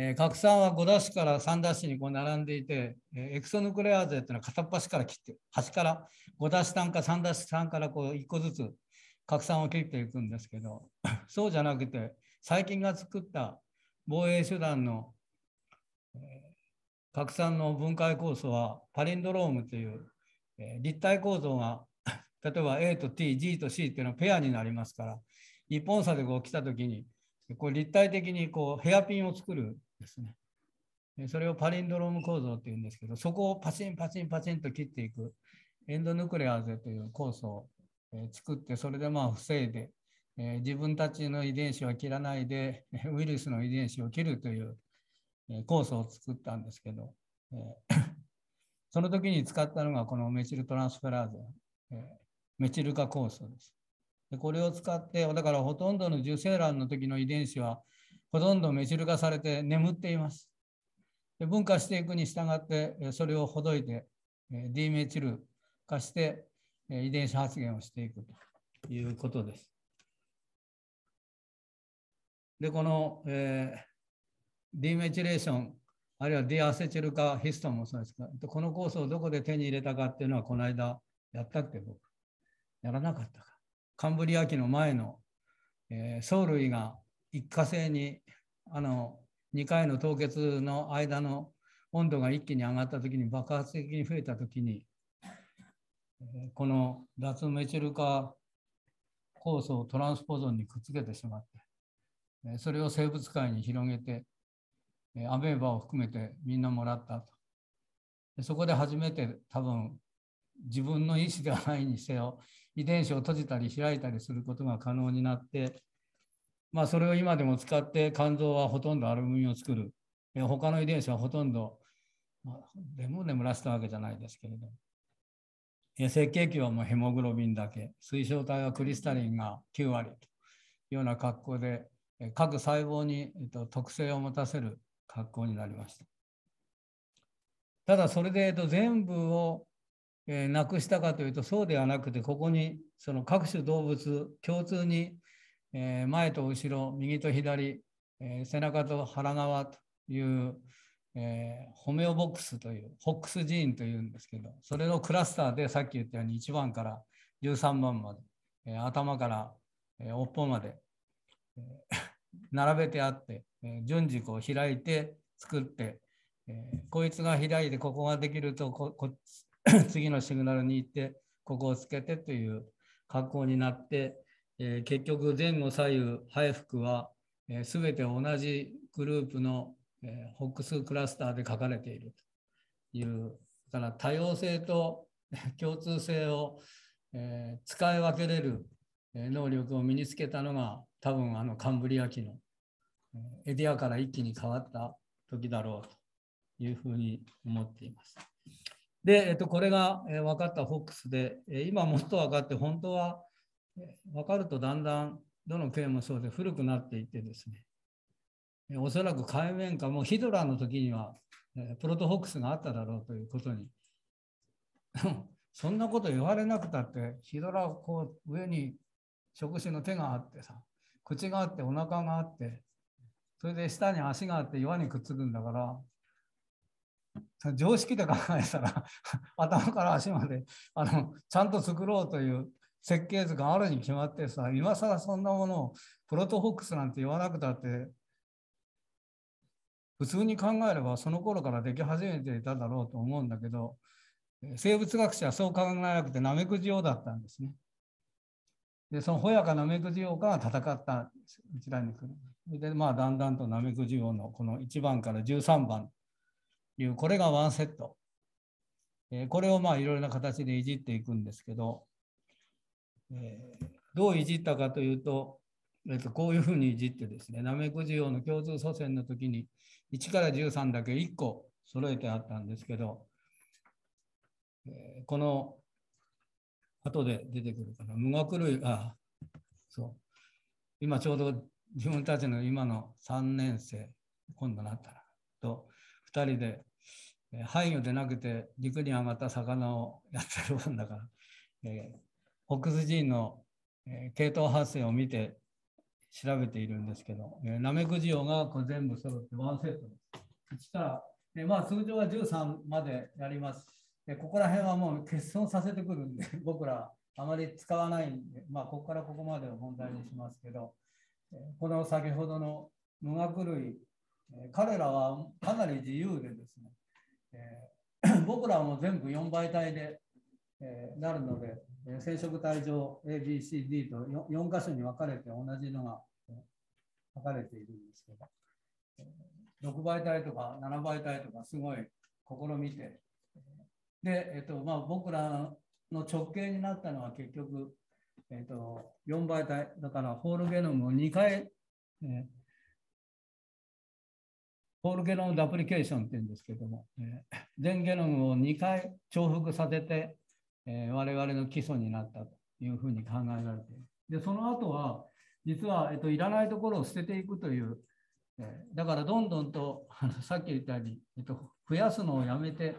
核酸は5ダッシュから3ダッシュにこう並んでいて、エクソヌクレアーゼっていうのは片っ端から切って、端から5ダッシュ単か3ダッシュ単からこう1個ずつ核酸を切っていくんですけど、そうじゃなくて細菌が作った防衛手段の、拡散の分解酵素はパリンドロームという、立体構造が例えば A と T、G と C っていうのはペアになりますから、一本差でこう来たときにこう立体的にこうヘアピンを作るんですね。それをパリンドローム構造っていうんですけど、そこをパチンパチンパチンと切っていくエンドヌクレアーゼという酵素を作って、それでまあ防いで、自分たちの遺伝子は切らないでウイルスの遺伝子を切るという酵素を作ったんですけど、その時に使ったのがこのメチルトランスフェラーゼ、メチル化酵素です。でこれを使って、だからほとんどの受精卵の時の遺伝子はほとんどメチル化されて眠っています。で分化していくに従って、それをほどいて、ディメチル化して、遺伝子発現をしていくということです。で、この、ディメチレーション、あるいはディアセチル化ヒストンもそうですが、この酵素をどこで手に入れたかっていうのは、この間やったっけ、僕。やらなかったか。カンブリア紀の前の、藻類が一過性に2回の凍結の間の温度が一気に上がったときに、爆発的に増えたときに、この脱メチル化酵素をトランスポゾンにくっつけてしまって、それを生物界に広げて、アメーバを含めてみんなもらったと。そこで初めて多分自分の意思ではないにせよ、遺伝子を閉じたり開いたりすることが可能になって、まあ、それを今でも使って肝臓はほとんどアルブミンを作る。他の遺伝子はほとんど、でも眠らせたわけじゃないですけれど。赤血球はもうヘモグロビンだけ、水晶体はクリスタリンが9割というような格好で、各細胞に特性を持たせる格好になりました。ただそれで全部をなくしたかというとそうではなくて、ここにその各種動物共通に前と後ろ、右と左、背中と腹側という、ホメオボックスという、ホックスジーンというんですけど、それのクラスターでさっき言ったように1番から13番まで、頭から、尾っぽまで、並べてあって、順次こう開いて作って、こいつが開いてここができると次のシグナルに行ってここをつけてという格好になって、結局前後左右背腹は全て同じグループのホックスクラスターで書かれているという、だから多様性と共通性を使い分けれる能力を身につけたのが多分カンブリア紀のエディアから一気に変わった時だろうというふうに思っています。で、これが分かったホックスで、今もっと分かって、本当は分かるとだんだんどの系もそうで古くなっていってですね、おそらく海面下もヒドラーの時にはプロトホックスがあっただろうということにそんなこと言われなくたって、ヒドラーこう上に触手の手があってさ、口があってお腹があって、それで下に足があって岩にくっつくんだから、常識で考えたら頭から足までちゃんと作ろうという設計図があるに決まってさ、今更そんなものをプロトホックスなんて言わなくたって、普通に考えればその頃からでき始めていただろうと思うんだけど、生物学者はそう考えなくてナメクジオだったんですね。で、そのホヤかナメクジオかが戦ったんです、一覧に来る。で、まあ、だんだんとナメクジオのこの1番から13番という、これがワンセット。これをまあいろいろな形でいじっていくんですけど、どういじったかというと、こういうふうにいじってですね、ナメクジオの共通祖先の時に1から13だけ1個揃えてあったんですけど、この後で出てくるかな、無学類、そう。今ちょうど自分たちの今の3年生、今度なったら、と2人で、廃魚でなくて陸に上がった魚をやってるもんだから、ホックスジーンの、系統発生を見て調べているんですけど、ナメクジオがこれ全部揃ってワンセットです。1から、まあ、通常は13までやります。ここら辺はもう欠損させてくるんで、僕らあまり使わないんで、まあ、ここからここまでを問題にしますけど、この先ほどの無学類彼らはかなり自由でですね、僕らも全部4倍体で、なるので、染色体上 ABCD と 4箇所に分かれて同じのが書かれているんですけど、6倍体とか7倍体とかすごい試みて、で、僕らの直径になったのは結局、4倍体だからホールゲノムを2回、ホールゲノムダプリケーションっていうんですけども、全ゲノムを2回重複させて、我々の基礎になったというふうに考えられている。で、その後は、実は、いらないところを捨てていくという、だからどんどんとさっき言ったように、増やすのをやめて、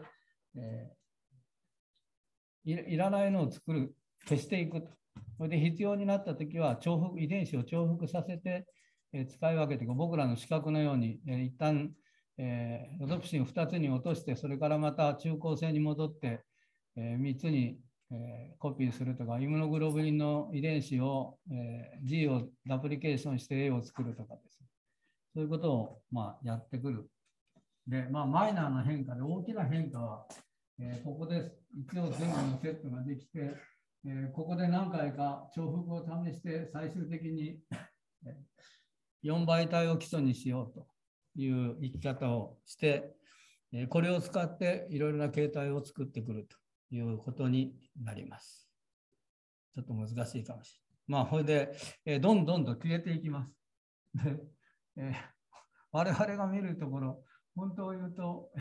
いらないのを作る、消していくと。それで必要になったときは遺伝子を重複させて、使い分けていく。僕らの視覚のように、一旦、ロドプシンを2つに落として、それからまた中高性に戻って、3つに、コピーするとか、イムノグロブリンの遺伝子を、G をダプリケーションして A を作るとかですね。そういうことを、やってくる。で、マイナーな変化で大きな変化は、ここで一応全部のセットができて、ここで何回か重複を試して最終的に4倍体を基礎にしようという生き方をして、これを使っていろいろな形態を作ってくるということになります。ちょっと難しいかもしれない。これで、どんどんと消えていきます。で、我々が見るところ、本当を言うと、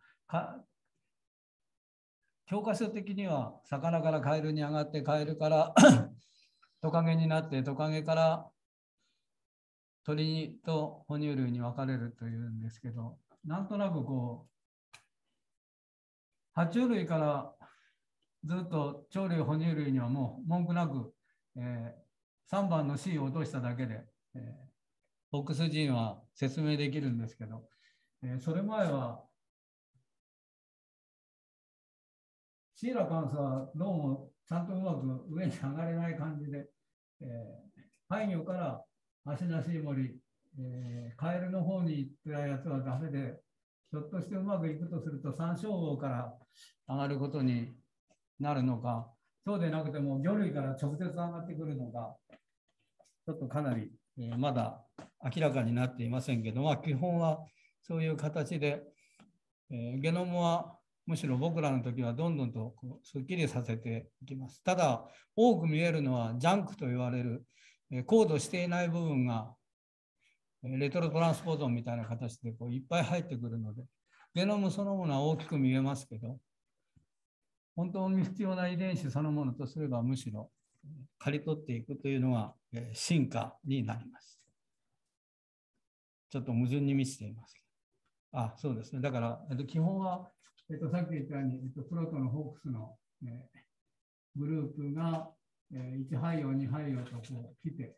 教科書的には魚からカエルに上がって、カエルからトカゲになって、トカゲから鳥と哺乳類に分かれるというんですけど、なんとなく爬虫類からずっと鳥類、哺乳類にはもう文句なく、3番の C を落としただけで、ボックスジーンは説明できるんですけど、それ前はシーラカンスはどうもちゃんとうまく上に上がれない感じで、背魚から足なしイモリ、カエルの方に行ったやつはダメで、ひょっとしてうまくいくとすると山椒魚から上がることになるのか、そうでなくても魚類から直接上がってくるのか、ちょっとかなり、まだ明らかになっていませんけど、基本はそういう形で、ゲノムはむしろ僕らの時はどんどんとすっきりさせていきます。ただ、多く見えるのはジャンクと言われる、コードしていない部分がレトロトランスポーゾンみたいな形でいっぱい入ってくるので、ゲノムそのものは大きく見えますけど、本当に必要な遺伝子そのものとすればむしろ刈り取っていくというのが進化になります。ちょっと矛盾に満ちています。そうですね。だから、基本は、さっき言ったように、プロトのホークスの、グループが、1配葉、2配葉と来て、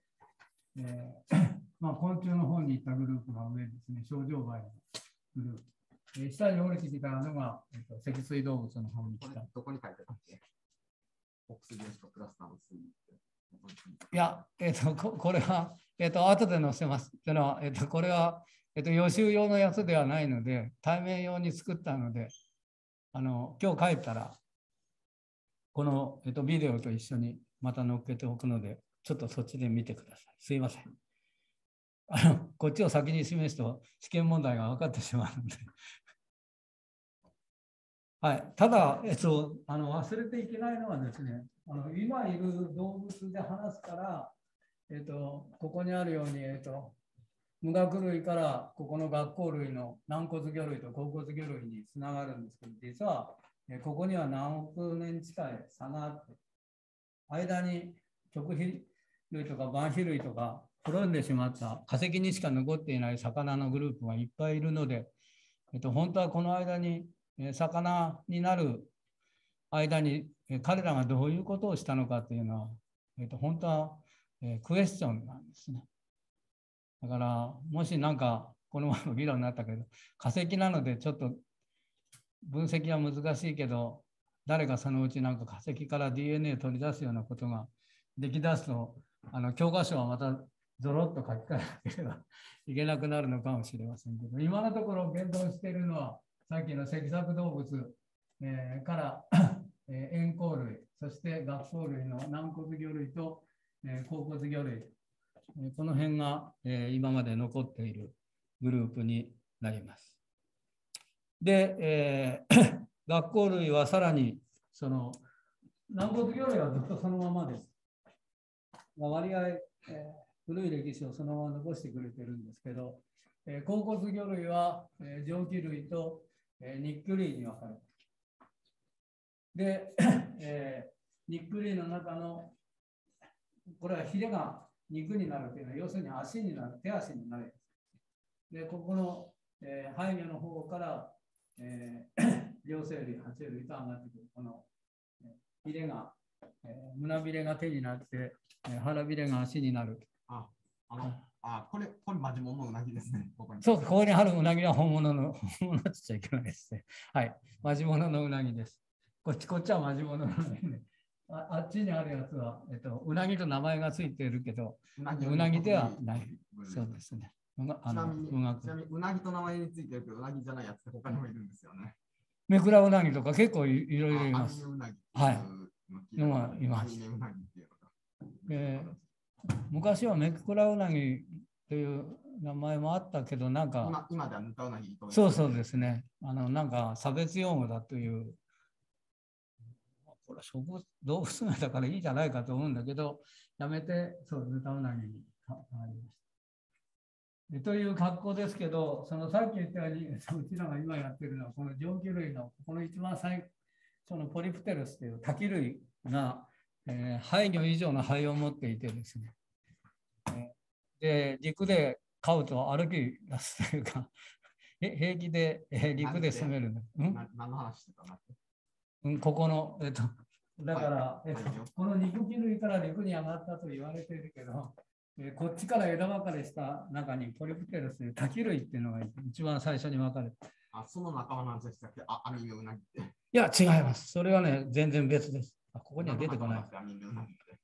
昆虫の方に行ったグループが上ですね、小状梅のグループ。下に降りてきたのが、脊椎動物の方に来た。 どこに書いてあったっけ？オクシゲンとクラスターの水。 いや、これは、後で載せます。というのは、これは、予習用のやつではないので、対面用に作ったので、今日帰ったら、この、ビデオと一緒にまた載っけておくので、ちょっとそっちで見てください。すいません。こっちを先に示すと試験問題が分かってしまうので。はい、ただ、忘れていけないのはですね、今いる動物で話すから、ここにあるように、無学類からここの学校類の軟骨魚類と硬骨魚類につながるんですけど、実はここには何億年近い差があって、間に極肥類とか板肥類とか滅んでしまった化石にしか残っていない魚のグループがいっぱいいるので、本当はこの間に魚になる間に彼らがどういうことをしたのかというのは、本当はクエスチョンなんですね。だからもしなんかこの前の議論になったけど、化石なのでちょっと分析は難しいけど、誰がそのうちなんか化石から DNA 取り出すようなことができだすと、教科書はまたゾロッと書き換えなければいけなくなるのかもしれませんけど、今のところ現存しているのは、さっきの脊索動物、から円孔類、そして顎孔類の軟骨魚類と、後骨魚類、この辺が、今まで残っているグループになります。で、顎孔類はさらにその軟骨魚類はずっとそのままです。割合、古い歴史をそのまま残してくれてるんですけど、後骨魚類は、上気類と、肉類に分かれてで、肉類の中のこれはヒレが肉になるというのは要するに足になる、手足になる。で、ここの、背魚の方から、両生類、爬虫類と上がってくる。この、ヒレが、胸びれが手になって、腹びれが足になる。 これマジモのうなぎですね。 そう、ここにあるうなぎは本物の、本物って言っちゃいけないですね。はい、マジモノのうなぎです。こっちはマジモノのうなぎね。あっちにあるやつは、うなぎと名前がついているけど、うなぎではない。そうですね。 ちなみにうなぎと名前についてるけど、うなぎじゃないやつって他にもいるんですよね。 メクラウナギとか結構いろいろいます。はい。います。昔はメクラウナギという名前もあったけど、なんか、 今ではヌタウナギと。 そうですね。なんか差別用語だという、これは動物名だからいいじゃないかと思うんだけど、やめて、ヌタウナギに変わりました。という格好ですけど、さっき言ったように、うちらが今やってるのは、この上気類の、この一番そのポリプテルスという多気類が、背魚以上の肺を持っていてですね、で、陸で飼うと歩き出すというか、平気で陸で住めるの。 何の話してたの？ここの、だから、この肉気類から陸に上がったと言われているけど、こっちから枝分かれした中にポリプテルスという多気類っていうのが一番最初に分かれて。 その仲間なんでしたっけ？アミメウナギって。 いや、違います。それはね、全然別です。ここには出てこない。アミメウ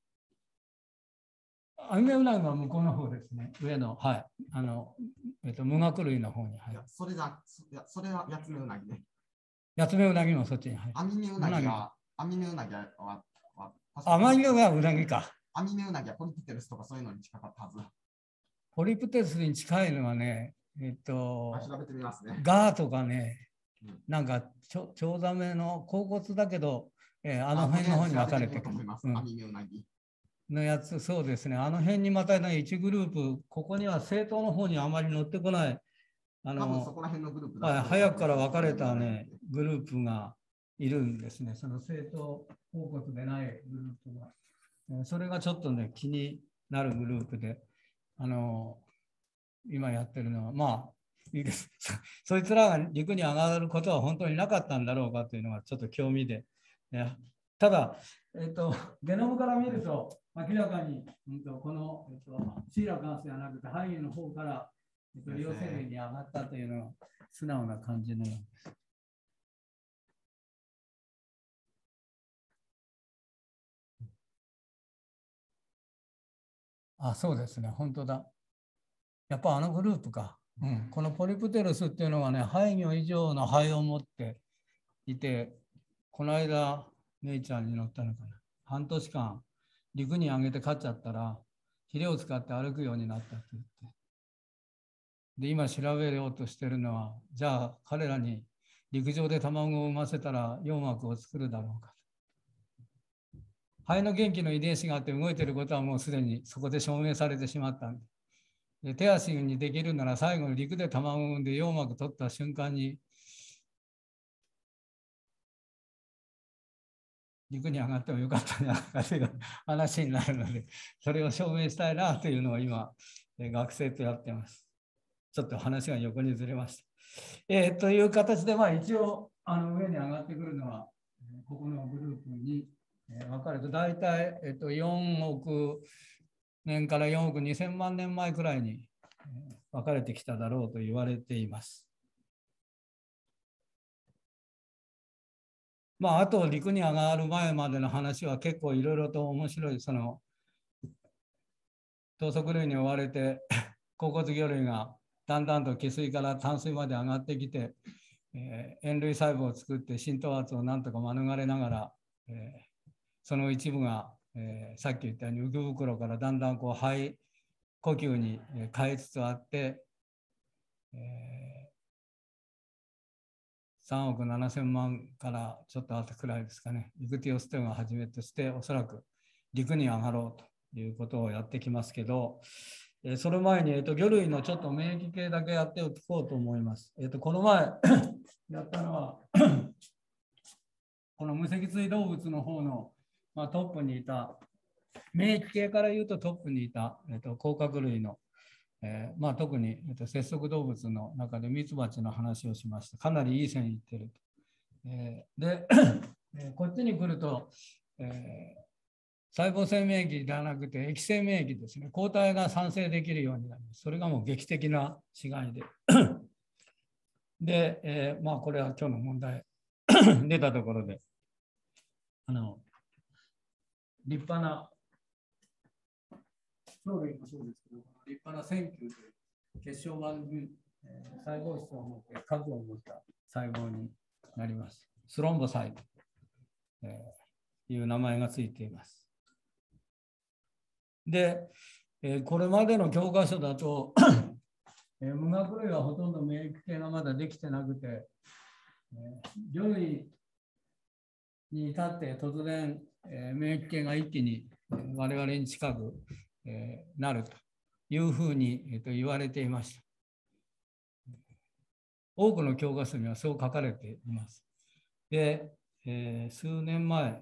ナギは向こうの方ですね。上の、はい。無顎類の方に入る。 それはヤツメウナギね。 ヤツメウナギもそっちに入る。 アミメウナギは、 アミメウナギはうなぎか。 アミメウナギはポリプテルスとかそういうのに近かったはず。 ポリプテルスに近いのはね、 調べてみますね。 ガーとかね、なんかチョウザメの甲骨だけど、あの辺の方に分かれてくる。 アミメウナギのやつ、そうですね。あの辺にまたね、1グループ、ここには政党の方にあまり乗ってこない、 そこら辺のグループ早くから分かれたね、グループがいるんですね。その政党甲骨でないグループが。それがちょっとね、気になるグループで、今やってるのは、まあ、いいです。そいつらが陸に上がることは本当になかったんだろうかというのがちょっと興味で。ただ、ゲノムから見ると、明らかに、この、シーラカンスではなくて、肺炎の方から、両生類に上がったというのは、素直な感じのようです。そうですね、本当だ。やっぱあのグループか。このポリプテルスっていうのはね、肺魚以上の肺を持っていて、この間、ネイチャーに乗ったのかな。半年間、陸に上げて飼っちゃったら、ヒレを使って歩くようになったって言って。で、今調べようとしてるのは、じゃあ彼らに陸上で卵を産ませたら羊膜を作るだろうか。肺の元気の遺伝子があって動いていることはもうすでにそこで証明されてしまったんで。手足にできるなら最後に陸で卵を産んで羊膜取った瞬間に陸に上がってもよかったんじゃないかという話になるので、それを証明したいなというのを今、学生とやってます。ちょっと話が横にずれました。という形で、一応上に上がってくるのは、ここのグループに分かれて、大体、4億年から4億2000万年前くらいに分かれてきただろうと言われています。あと陸に上がる前までの話は結構いろいろと面白い、 頭足類に追われて硬骨魚類がだんだんと気水から淡水まで上がってきて、塩類細胞を作って浸透圧をなんとか免れながら、その一部が、さっき言ったように浮袋からだんだんこう肺呼吸に変えつつあって、3億7000万からちょっと後くらいですかね、イクティオステオンをはじめとして、おそらく陸に上がろうということをやってきますけど、その前に、魚類のちょっと免疫系だけやっておこうと思います。この前やったのはこの無脊椎動物の方の、トップにいた、免疫系から言うとトップにいた、甲殻類の、特に、節足動物の中でミツバチの話をしました。かなりいい線いってると。で、こっちに来ると、細胞性免疫ではなくて液性免疫ですね。抗体が産生できるようになります。それがもう劇的な違いで。で、これは今日の問題出たところで、立派な、鳥類もそうですけど、立派な線球という結晶板に、細胞質を持って核を持った細胞になります。スロンボサイト、という名前がついています。で、これまでの教科書だと無学類はほとんど免疫系がまだできてなくて、魚類に至って突然、免疫系が一気に我々に近く、なるというふうに、言われていました。多くの教科書にはそう書かれています。で、数年前、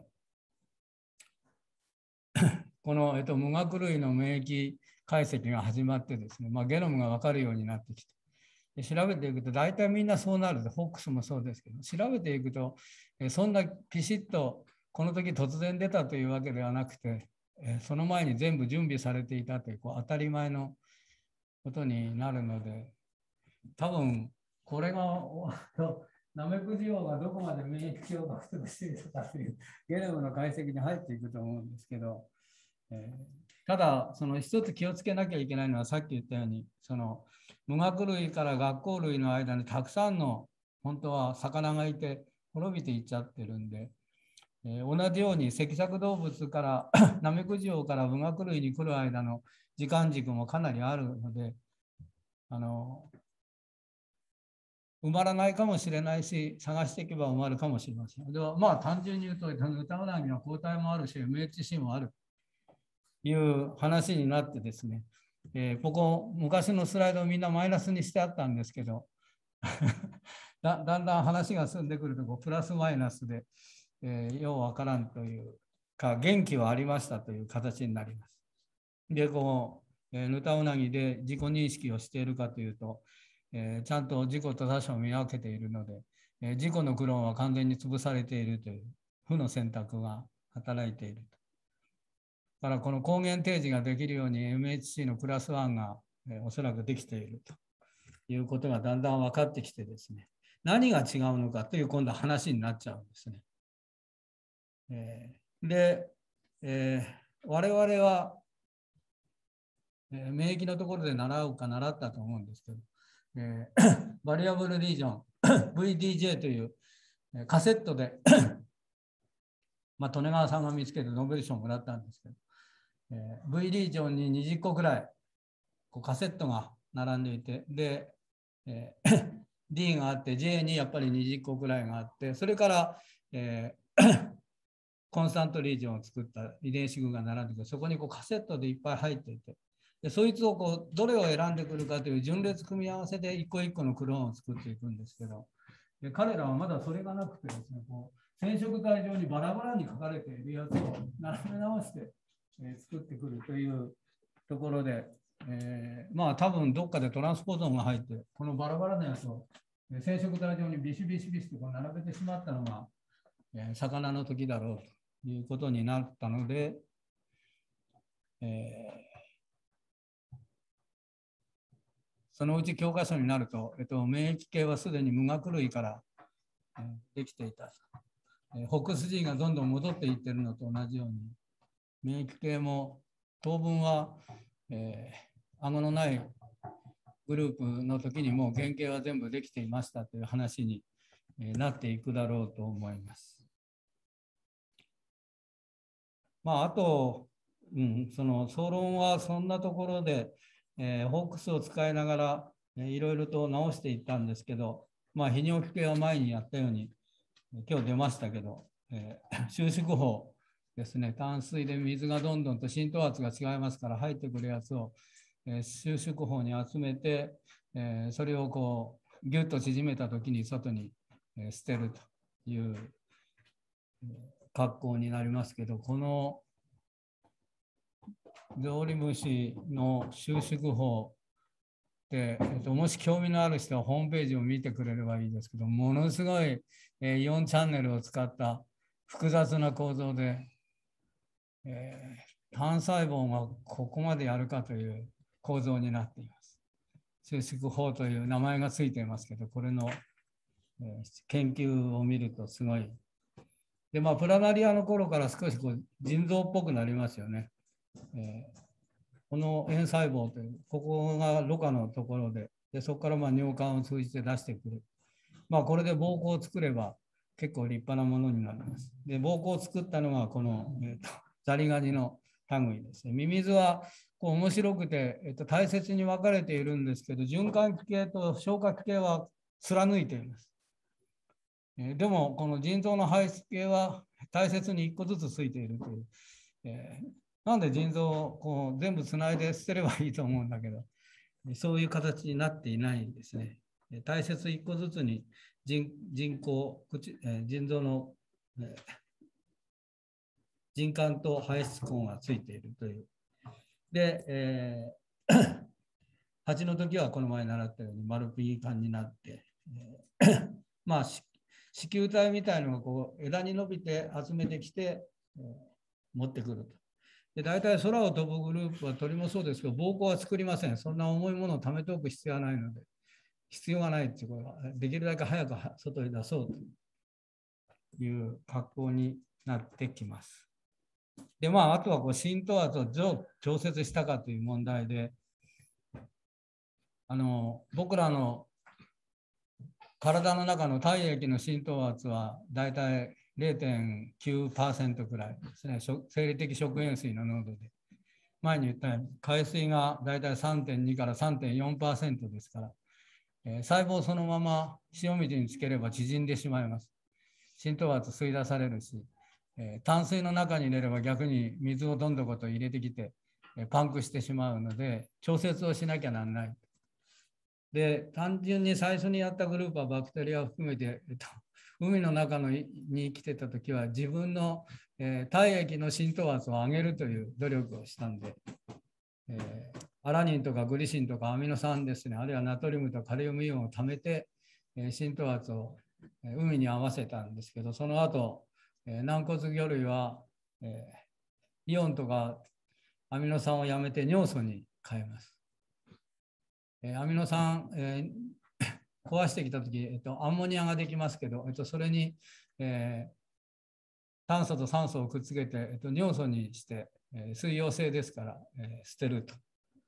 この、無学類の免疫解析が始まってですね、ゲノムが分かるようになってきて、で調べていくと大体みんなそうなると、ホックスもそうですけど、調べていくと、そんなピシッとこの時突然出たというわけではなくて、その前に全部準備されていたという、当たり前のことになるので、多分これがナメクジオがどこまで免疫系を獲得しているかというゲノムの解析に入っていくと思うんですけど、ただその一つ気をつけなきゃいけないのは、さっき言ったようにその無学類から学校類の間にたくさんの本当は魚がいて滅びていっちゃってるんで、同じように脊索動物からナメクジオから無学類に来る間の時間軸もかなりあるので、埋まらないかもしれないし、探していけば埋まるかもしれません。では単純に言うと、ヌタウナギは抗体もあるし MHC もあるという話になってですね、ここ昔のスライドをみんなマイナスにしてあったんですけどだんだん話が進んでくるとプラスマイナスで、ようわからんというか、元気はありましたという形になります。で、ヌタウナギで自己認識をしているかというと、ちゃんと自己と他者を見分けているので、自己のクローンは完全に潰されているという負の選択が働いていると。だからこの抗原提示ができるように MHC のクラス1が、おそらくできているということがだんだん分かってきてですね、何が違うのかという今度は話になっちゃうんですね。で、我々は、免疫のところで習ったと思うんですけど、バリアブルリージョンVDJ というカセットで利根川さんが見つけてノーベル賞をもらったんですけど、V リージョンに20個ぐらいカセットが並んでいて、で、D があって J にやっぱり20個ぐらいがあって、それから、コンスタントリージョンを作った遺伝子群が並んでいて、そこにカセットでいっぱい入っていて、でそいつをどれを選んでくるかという順列組み合わせで一個一個のクローンを作っていくんですけど、で彼らはまだそれがなくてですね、染色体上にバラバラに書かれているやつを並べ直して、作ってくるというところで、多分どっかでトランスポゾンが入って、このバラバラなやつを染色体上にビシビシビシと並べてしまったのが、魚の時だろうということになったので、そのうち教科書になると、免疫系はすでに無学類から、できていた。ホックス G がどんどん戻っていってるのと同じように、免疫系も当分は顎のないグループの時にもう原型は全部できていましたという話になっていくだろうと思います。あと、その総論はそんなところで、ホークスを使いながら、いろいろと直していったんですけど、泌尿器系は前にやったように、今日出ましたけど、収縮法ですね、淡水で水がどんどんと浸透圧が違いますから入ってくるやつを、収縮法に集めて、それをこうギュッと縮めたときに外に捨てるという格好になりますけど、このゾウリムシの収縮法で、もし興味のある人はホームページを見てくれればいいですけど、ものすごいイオンチャンネルを使った複雑な構造で、単細胞がここまでやるかという構造になっています。収縮法という名前がついていますけど、これの研究を見るとすごい。で、プラナリアの頃から少しこう腎臓っぽくなりますよね。この円細胞という、ここがろ過のところで、そこから尿管を通じて出してくる。これで膀胱を作れば結構立派なものになります。で、膀胱を作ったのがこの、ザリガニの類ですね。ミミズはこう面白くて、大切に分かれているんですけど、循環器系と消化器系は貫いています。でも、この腎臓の排出系は大切に1個ずつついているという。なんで腎臓をこう全部つないで捨てればいいと思うんだけど、そういう形になっていないんですね。大切1個ずつに腎臓の腎管と排出根がついているという。で、蜂の時はこの前習ったように丸ピー管になって、子宮体みたいなのがこう枝に伸びて集めてきて、持ってくると。で、大体空を飛ぶグループは鳥もそうですけど、膀胱は作りません。そんな重いものを貯めておく必要はないので、必要がないっていうことは、できるだけ早く外に出そうという格好になってきます。で、あとはこう浸透圧をどう調節したかという問題で、僕らの体の中の体液の浸透圧はだいたい 0.9% くらいですね。生理的食塩水の濃度で。前に言ったように海水がだいたい 3.2 から 3.4% ですから、細胞そのまま塩水につければ縮んでしまいます。浸透圧吸い出されるし、淡水の中に入れれば逆に水をどんどんと入れてきて、パンクしてしまうので、調節をしなきゃならない。で、単純に最初にやったグループはバクテリアを含めて、海の中に生きてた時は自分の、体液の浸透圧を上げるという努力をしたんで、アラニンとかグリシンとかアミノ酸ですね、あるいはナトリウムとカリウムイオンを貯めて、浸透圧を海に合わせたんですけど、その後、軟骨魚類は、イオンとかアミノ酸をやめて尿素に変えます。アミノ酸、壊してきたとき、アンモニアができますけど、それに、炭素と酸素をくっつけて、尿素にして、水溶性ですから、捨てると。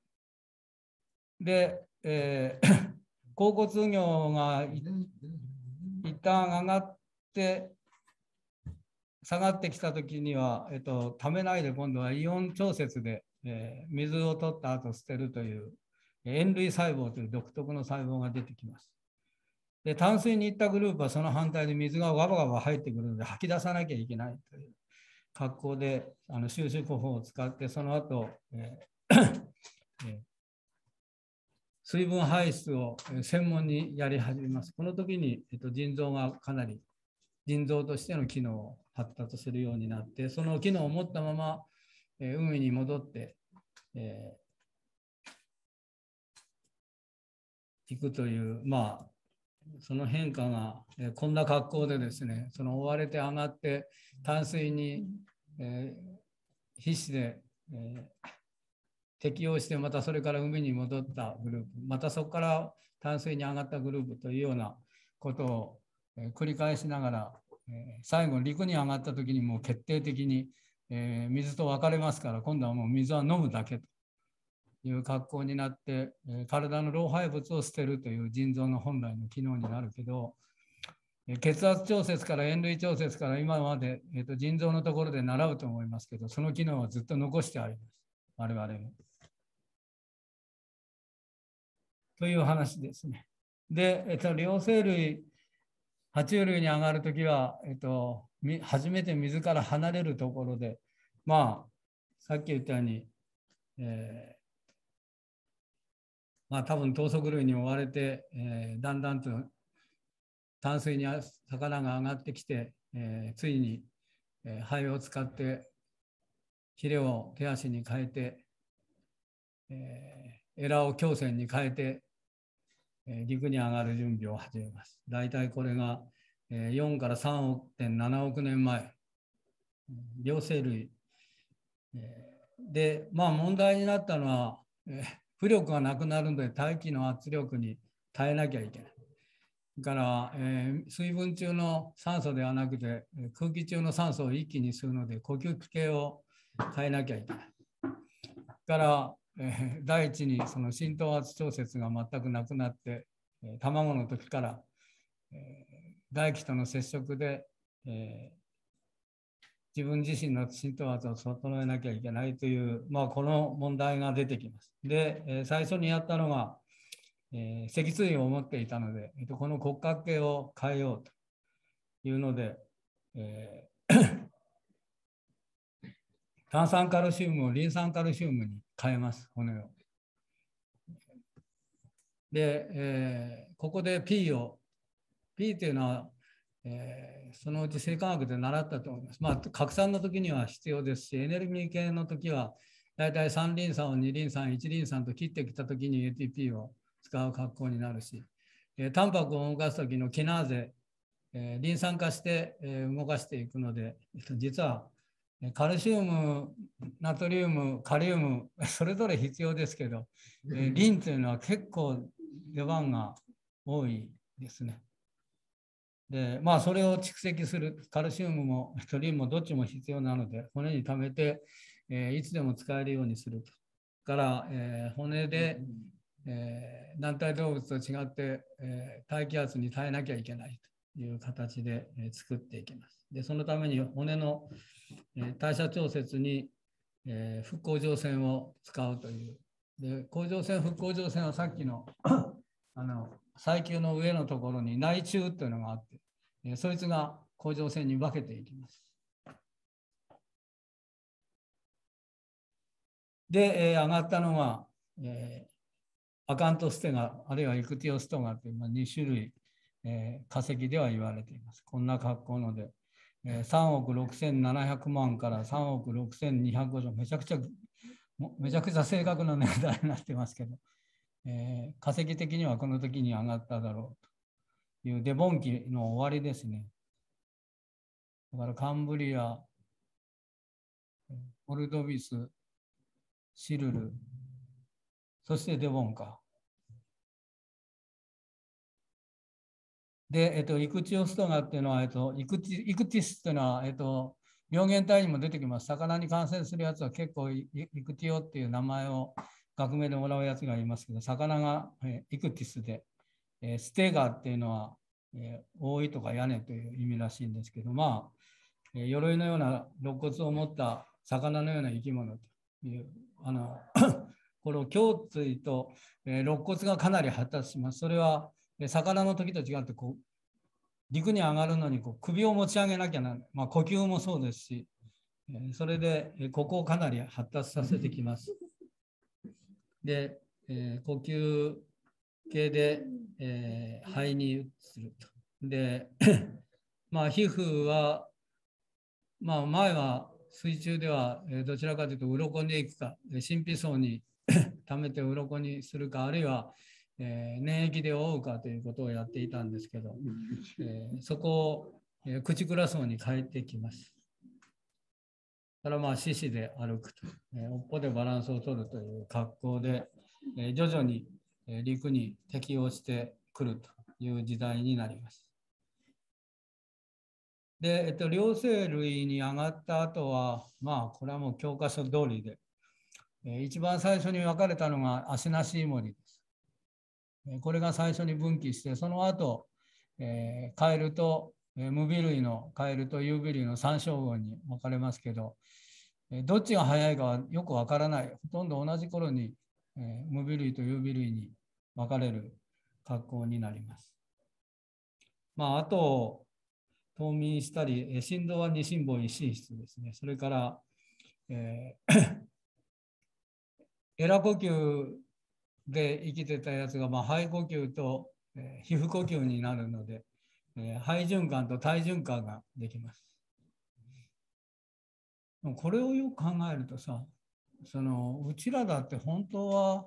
で、甲骨魚が一旦上がって下がってきたときには、ためないで今度はイオン調節で、水を取った後捨てるという塩類細胞という独特の細胞が出てきます。で、淡水に行ったグループはその反対で水がガバガバ入ってくるので吐き出さなきゃいけないという格好で収縮法を使ってその後、水分排出を専門にやり始めます。この時に、腎臓がかなり腎臓としての機能を発達するようになって、その機能を持ったまま、海に戻って、いくという、その変化が、こんな格好でですね、その追われて上がって淡水に、必死で、適応してまたそれから海に戻ったグループ、またそこから淡水に上がったグループというようなことを、繰り返しながら、最後陸に上がった時にもう決定的に、水と分かれますから今度はもう水は飲むだけという格好になって、体の老廃物を捨てるという腎臓の本来の機能になるけど、血圧調節から塩類調節から今まで、腎臓のところで習うと思いますけど、その機能はずっと残してあります。我々も。という話ですね。で、両生類、爬虫類に上がるときは、初めて水から離れるところで、まあ、さっき言ったように、まあ、多分等足類に追われて、だんだんと淡水に魚が上がってきて、ついに、肺を使ってヒレを手足に変えて、エラを胸腺に変えて、陸に上がる準備を始めます。大体これが4から3.7億年前、両生類で、まあ問題になったのは、浮力がなくなるので大気の圧力に耐えなきゃいけない。から、水分中の酸素ではなくて空気中の酸素を一気に吸うので呼吸器系を変えなきゃいけない。から、第一にその浸透圧調節が全くなくなって、卵の時から、大気との接触で、自分自身の浸透圧を整えなきゃいけないという、まあ、この問題が出てきます。で、最初にやったのが、脊椎を持っていたので、この骨格系を変えようというので、炭酸カルシウムをリン酸カルシウムに変えます、骨を。で、ここで P というのは、そのうち生化学で習ったと思います。まあ、拡散の時には必要ですし、エネルギー系の時は、だいたい3リン酸を2リン酸、1リン酸と切ってきた時に ATP を使う格好になるし、タンパクを動かす時のキナーゼ、リン酸化して、動かしていくので、実はカルシウム、ナトリウム、カリウム、それぞれ必要ですけど、リンというのは結構出番が多いですね。で、まあ、それを蓄積するカルシウムもリンもどっちも必要なので、骨に溜めて、いつでも使えるようにすると。から、骨で、軟体動物と違って、大気圧に耐えなきゃいけないという形で、作っていきます。で、そのために骨の、代謝調節に、副甲状腺を使うという。で、甲状腺、副甲状腺はさっきの細球の上のところに内中というのがあって、そいつが甲状腺に分けていきます。で、上がったのが、アカントステガ、あるいはイクティオストガという2種類、化石では言われています。こんな格好ので、3億6700万から3億6250、めちゃくちゃ正確な年代になってますけど、化石的にはこの時に上がっただろうというデボン紀の終わりですね。だからカンブリア、オルドビス、シルル、そしてデボンか。で、イクチオストガっていうのは、イクティスっていうのは、病原体にも出てきます。魚に感染するやつは結構イクティオっていう名前を学名でもらうやつがいますけど、魚がイクティスで、ステガっていうのは、覆いとか屋根という意味らしいんですけど、まあ、鎧のような肋骨を持った魚のような生き物という、これを胸椎と、肋骨がかなり発達します。それは魚の時と違って陸に上がるのに首を持ち上げなきゃならない、まあ、呼吸もそうですし、それでここをかなり発達させてきます。で、呼吸系で、肺に移ると。で、まあ、皮膚は、まあ、前は水中ではどちらかというと鱗に行くか、真皮層に溜めて鱗にするか、あるいは粘液で覆うかということをやっていたんですけど、そこを口クラ層に変えてきます。からまあ四肢で歩くと、尾っぽでバランスを取るという格好で、徐々に陸に適応してくるという時代になります。で、両生類に上がった後は、まあこれはもう教科書通りで、 一番最初に分かれたのがアシナシイモリです。これが最初に分岐して、その後、カエルと無尾類のカエルと有尾類の3将軍に分かれますけど、どっちが早いかはよく分からない。ほとんど同じ頃に無尾類と有尾類に分かれる格好になります。あと、冬眠したり、振動は二心房一心室ですね。それから、エラ呼吸で生きてたやつが、肺呼吸と、皮膚呼吸になるので、肺循環と体循環ができます。これをよく考えるとさ、うちらだって本当は、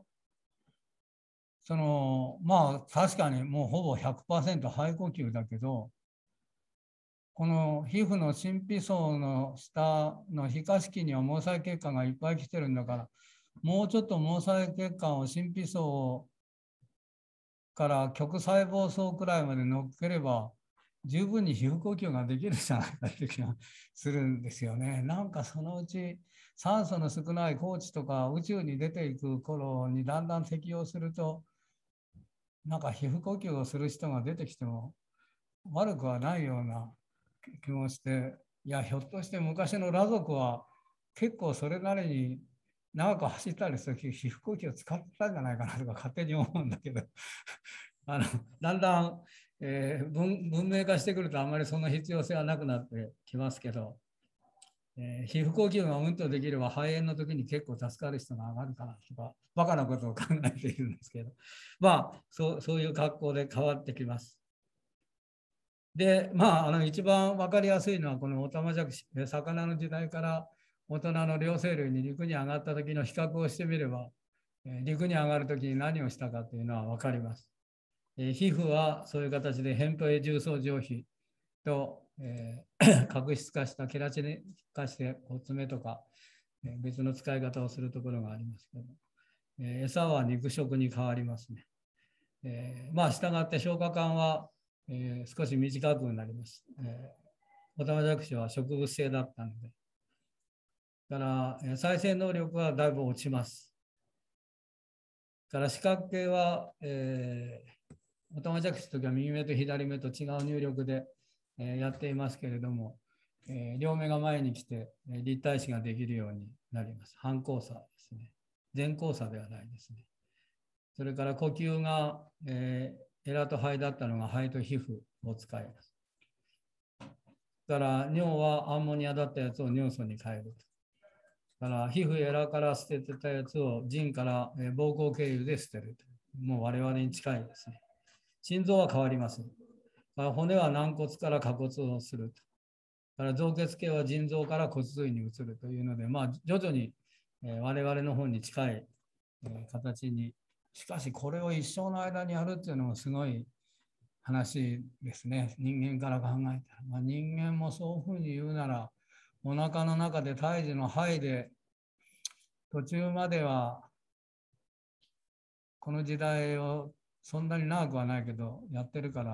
確かにもうほぼ 100% 肺呼吸だけど、この皮膚の真皮層の下の皮下敷には毛細血管がいっぱい来てるんだから、もうちょっと毛細血管を真皮層から極細胞層くらいまで乗っければ、十分に皮膚呼吸ができるじゃないかって気がするんですよね。なんかそのうち酸素の少ない高地とか宇宙に出ていく頃にだんだん適応すると、なんか皮膚呼吸をする人が出てきても悪くはないような気もして、いや、ひょっとして昔の裸族は結構それなりに長く走ったりするとき、皮膚呼吸を使ってたんじゃないかなとか勝手に思うんだけどだんだん、文明化してくるとあんまりその必要性はなくなってきますけど、皮膚呼吸がうんとできれば肺炎の時に結構助かる人が上がるかなとか、バカなことを考えているんですけど、そういう格好で変わってきます。で、一番分かりやすいのはこのオタマジャクシ、魚の時代から大人の両生類に陸に上がった時の比較をしてみれば、陸に上がる時に何をしたかというのは分かります。皮膚はそういう形で扁平重層上皮と、角質化したケラチン化して爪とか、別の使い方をするところがありますけど、餌は肉食に変わりますね。したがって消化管は、少し短くなります。オタマジャクシは植物性だったので、だから再生能力はだいぶ落ちます。から視覚系は、オタマジャクシときは右目と左目と違う入力で、やっていますけれども、両目が前に来て立体視ができるようになります。半交差ですね。全交差ではないですね。それから呼吸が、エラと肺だったのが肺と皮膚を使います。だから尿はアンモニアだったやつを尿素に変えると。だから皮膚エラから捨ててたやつを腎から膀胱経由で捨てると。もう我々に近いですね。心臓は変わります。骨は軟骨から下骨をすると。だから造血系は腎臓から骨髄に移るというので、徐々に我々の方に近い形に、しかしこれを一生の間にやるっていうのもすごい話ですね。人間から考えたら。人間もそういうふうに言うなら、お腹の中で胎児の肺で、途中まではこの時代をそんなに長くはないけどやってるから、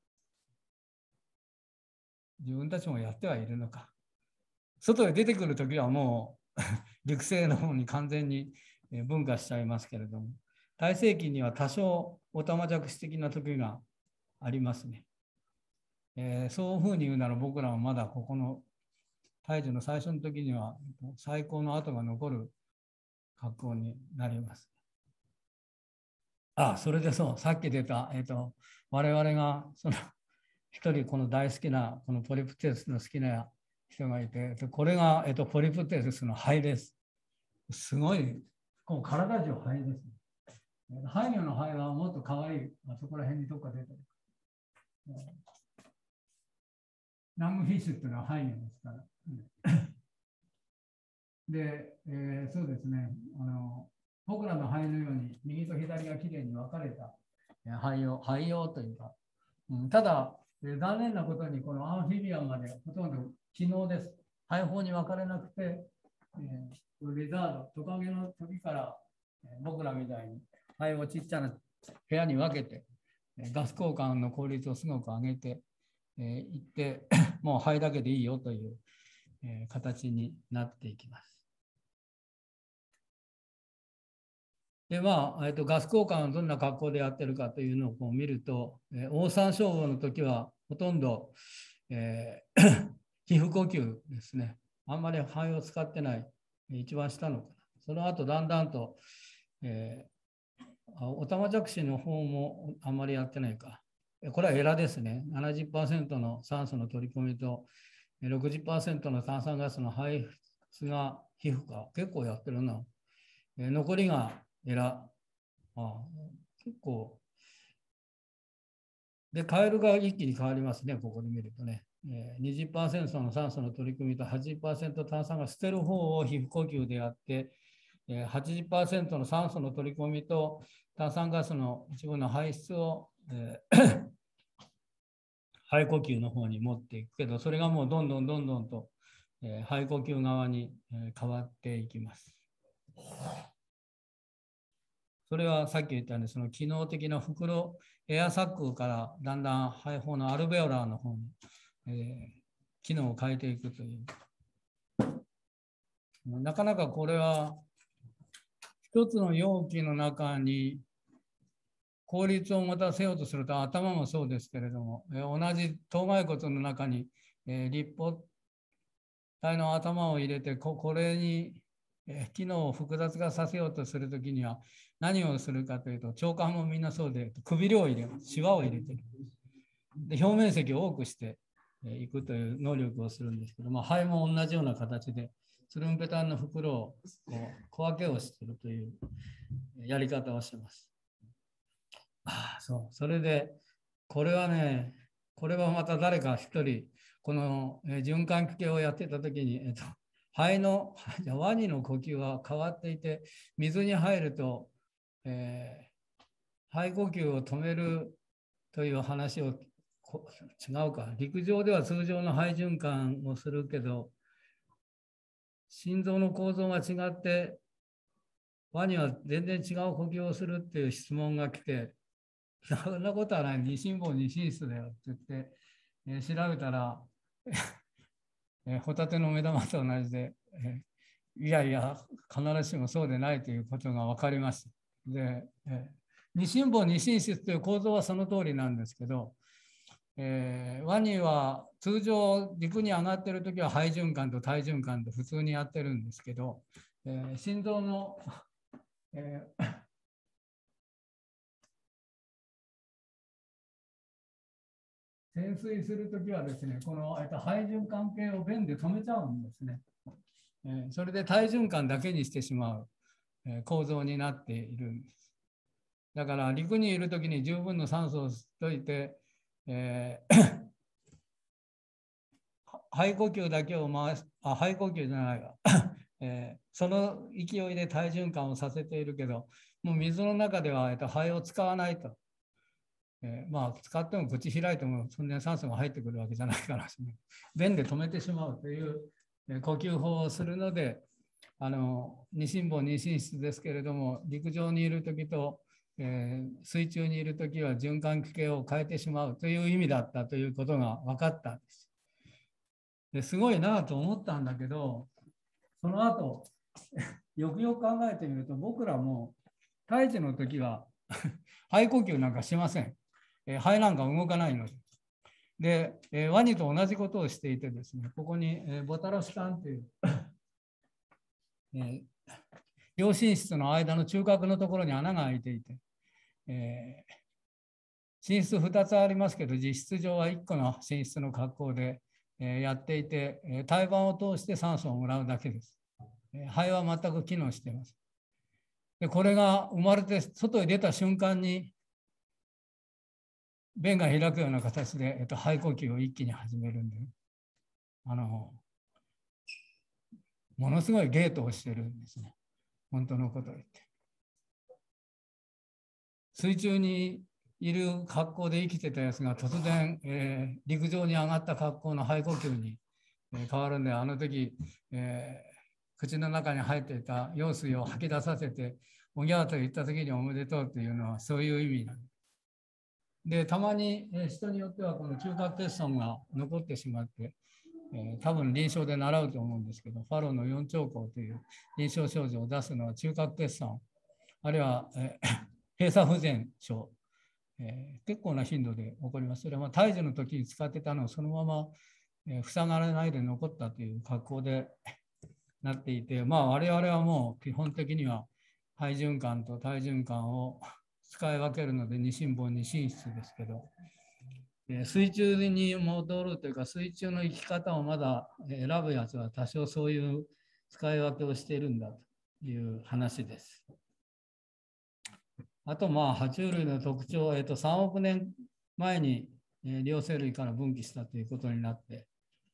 自分たちもやってはいるのか。外へ出てくるときはもう陸生の方に完全に分化しちゃいますけれども、胎生期には多少オタマジャクシ的な時がありますね。そういうふうに言うなら僕らはまだここの胎児の最初の時には最高の跡が残る格好になります。それでそう、さっき出た、我々が一人この大好きなこのポリプテウスの好きな人がいて、これが、ポリプテウスの肺です。すごい、こう体中肺ですね。肺魚の肺はもっと可愛い、そこら辺にどっか出てる。ラングフィッシュっていうのは肺魚ですから。で、そうですね、僕らの肺のように右と左がきれいに分かれた肺葉というか、ただ、残念なことにこのアンフィビアンまでほとんど機能です。肺胞に分かれなくて、レザード、トカゲの時から、僕らみたいに肺をちっちゃな部屋に分けて、ガス交換の効率をすごく上げていって、もう肺だけでいいよという形になっていきます。 で、まあ、ガス交換をどんな格好でやってるかというのをこう見ると、オオサンショウウオの時はほとんど、皮膚呼吸ですね。あんまり肺を使ってない、一番下のかな。その後だんだんと、オタマジャクシの方もあんまりやってないか。これはエラですね。70% の酸素の取り込みと 60% の炭酸ガスの排出が皮膚か。結構やってるな。残りがエラ。結構。で、カエルが一気に変わりますね、ここで見るとね。20% の酸素の取り組みと 80% 炭酸が捨てる方を皮膚呼吸でやって、80% の酸素の取り込みと炭酸ガスの一部の排出を、肺呼吸の方に持っていくけど、それがもうどんどんと、肺呼吸側に、変わっていきます。それはさっき言ったように、その機能的な袋、エアサックからだんだん肺胞のアルベオラーの方に、機能を変えていくという。なかなかこれは一つの容器の中に効率を持たせようとすると、頭もそうですけれども、同じ頭蓋骨の中に立方体の頭を入れて、これに機能を複雑化させようとするときには何をするかというと、腸管もみんなそうで、くびれを入れる、シワを入れてる。で、表面積を多くしていくという能力をするんですけど、肺も同じような形で、ツルンペタンの袋を小分けをしているというやり方をします。そう。それで、これはね、これはまた誰か一人、この循環器系をやってたときに、肺の、ワニの呼吸は変わっていて、水に入ると、肺呼吸を止めるという話を、違うか、陸上では通常の肺循環をするけど、心臓の構造が違って、ワニは全然違う呼吸をするっていう質問が来て、そんなことはない、二進法二進出だよって言って、調べたら、ホタテの目玉と同じで、いやいや、必ずしもそうでないということが分かりました。で、二進法二進出という構造はその通りなんですけど、ワニは通常陸に上がっているときは肺循環と体循環と普通にやってるんですけど、心臓の、潜水するときはですね、この肺循環系を弁で止めちゃうんですね。それで体循環だけにしてしまう構造になっているんです。だから陸にいるときに十分の酸素を吸っといて、肺呼吸だけを回す、肺呼吸じゃないわ、その勢いで体循環をさせているけど、もう水の中では肺を使わないと。使っても口開いてもそんなに酸素が入ってくるわけじゃないからですね。便で止めてしまうという呼吸法をするので、二進法二進出ですけれども、陸上にいるときと、水中にいるときは循環器系を変えてしまうという意味だったということが分かったんです。ですごいなと思ったんだけど、その後、よくよく考えてみると、僕らも胎児の時は肺呼吸なんかしません。肺なんか動かないので。で、ワニと同じことをしていてですね、ここにボタロス管という、両心室の間の中隔のところに穴が開いていて、寝室2つありますけど、実質上は1個の寝室の格好でやっていて、胎盤を通して酸素をもらうだけです。肺は全く機能しています。で、これが生まれて外に出た瞬間に、弁が開くような形で、肺呼吸を一気に始めるんで、ものすごいゲートをしてるんですね。本当のことを言って。水中にいる格好で生きてたやつが突然、陸上に上がった格好の肺呼吸に変わるんで、あの時、口の中に入っていた羊水を吐き出させて、おぎゃーと言った時におめでとうというのはそういう意味なんです。で、たまに人によってはこの中隔欠損が残ってしまって、多分臨床で習うと思うんですけど、ファローの4兆候という臨床症状を出すのは中隔欠損あるいは、閉鎖不全症、結構な頻度で起こります。それは胎児の時に使ってたのをそのまま、塞がれないで残ったという格好でなっていて、我々はもう基本的には肺循環と体循環を使い分けるので二進法二進出ですけど、水中に戻るというか水中の生き方をまだ選ぶやつは多少そういう使い分けをしているんだという話です。あと爬虫類の特徴、3億年前に両生類から分岐したということになって、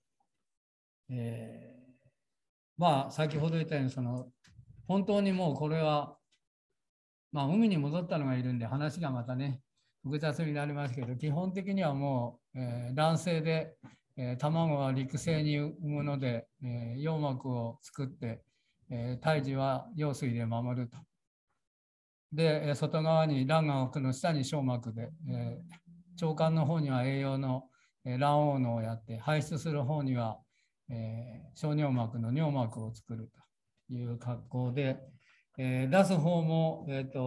先ほど言ったように本当にもうこれは、海に戻ったのがいるんで話がまたね複雑になりますけど、基本的にはもう、卵性で、卵は陸生に産むので、葉膜を作って、胎児は羊水で守ると。で、外側に卵黄の下に小膜で、腸管の方には栄養の卵黄のをやって、排出する方には、小尿膜の尿膜を作るという格好で、出す方も、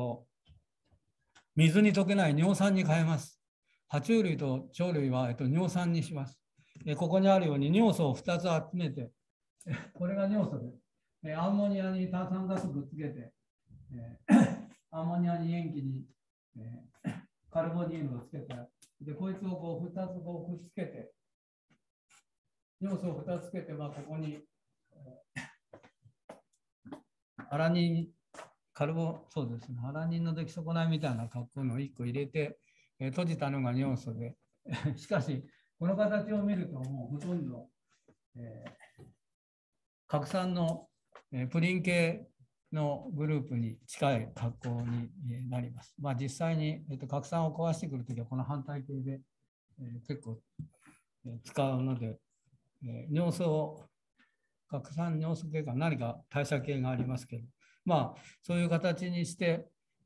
水に溶けない尿酸に変えます。爬虫類と鳥類は、尿酸にします。ここにあるように尿素を2つ集めて、これが尿素です。アンモニアに炭酸ガスくっつけて、アンモニアに塩基に、カルボニールをつけて、でこいつを2つくっつけて、尿素を2つつけて、ここに、アラニン、そうですね、アラニンの出来損ないみたいな格好の1個入れて、閉じたのが尿素で、しかし、この形を見ると、もうほとんど、核酸の、プリン系のグループに近い格好になります。実際に、核酸を壊してくるときは、この反対系で、結構、使うので、尿素、核酸尿素系か何か代謝系がありますけど、そういう形にして、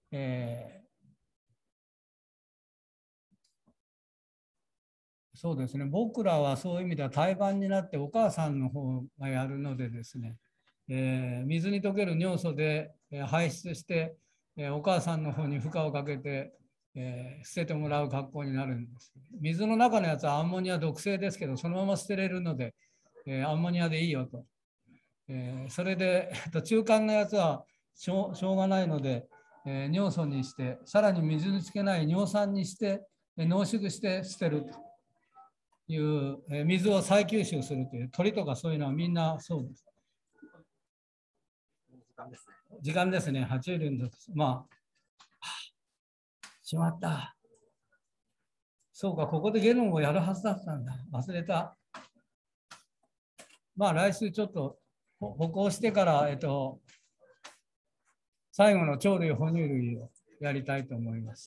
そうですね、僕らはそういう意味では胎盤になってお母さんの方がやるのでですね、水に溶ける尿素で排出して、お母さんの方に負荷をかけて、捨ててもらう格好になるんです。水の中のやつはアンモニア毒性ですけど、そのまま捨てれるので、アンモニアでいいよと。それで中間のやつはしょうがないので、尿素にして、さらに水につけない尿酸にして、濃縮して捨てるという、水を再吸収するという、鳥とかそういうのはみんなそうです。時間ですね、爬虫類の。しまった。そうか、ここでゲノムをやるはずだったんだ。忘れた。来週ちょっと歩行してから、最後の鳥類、哺乳類をやりたいと思います。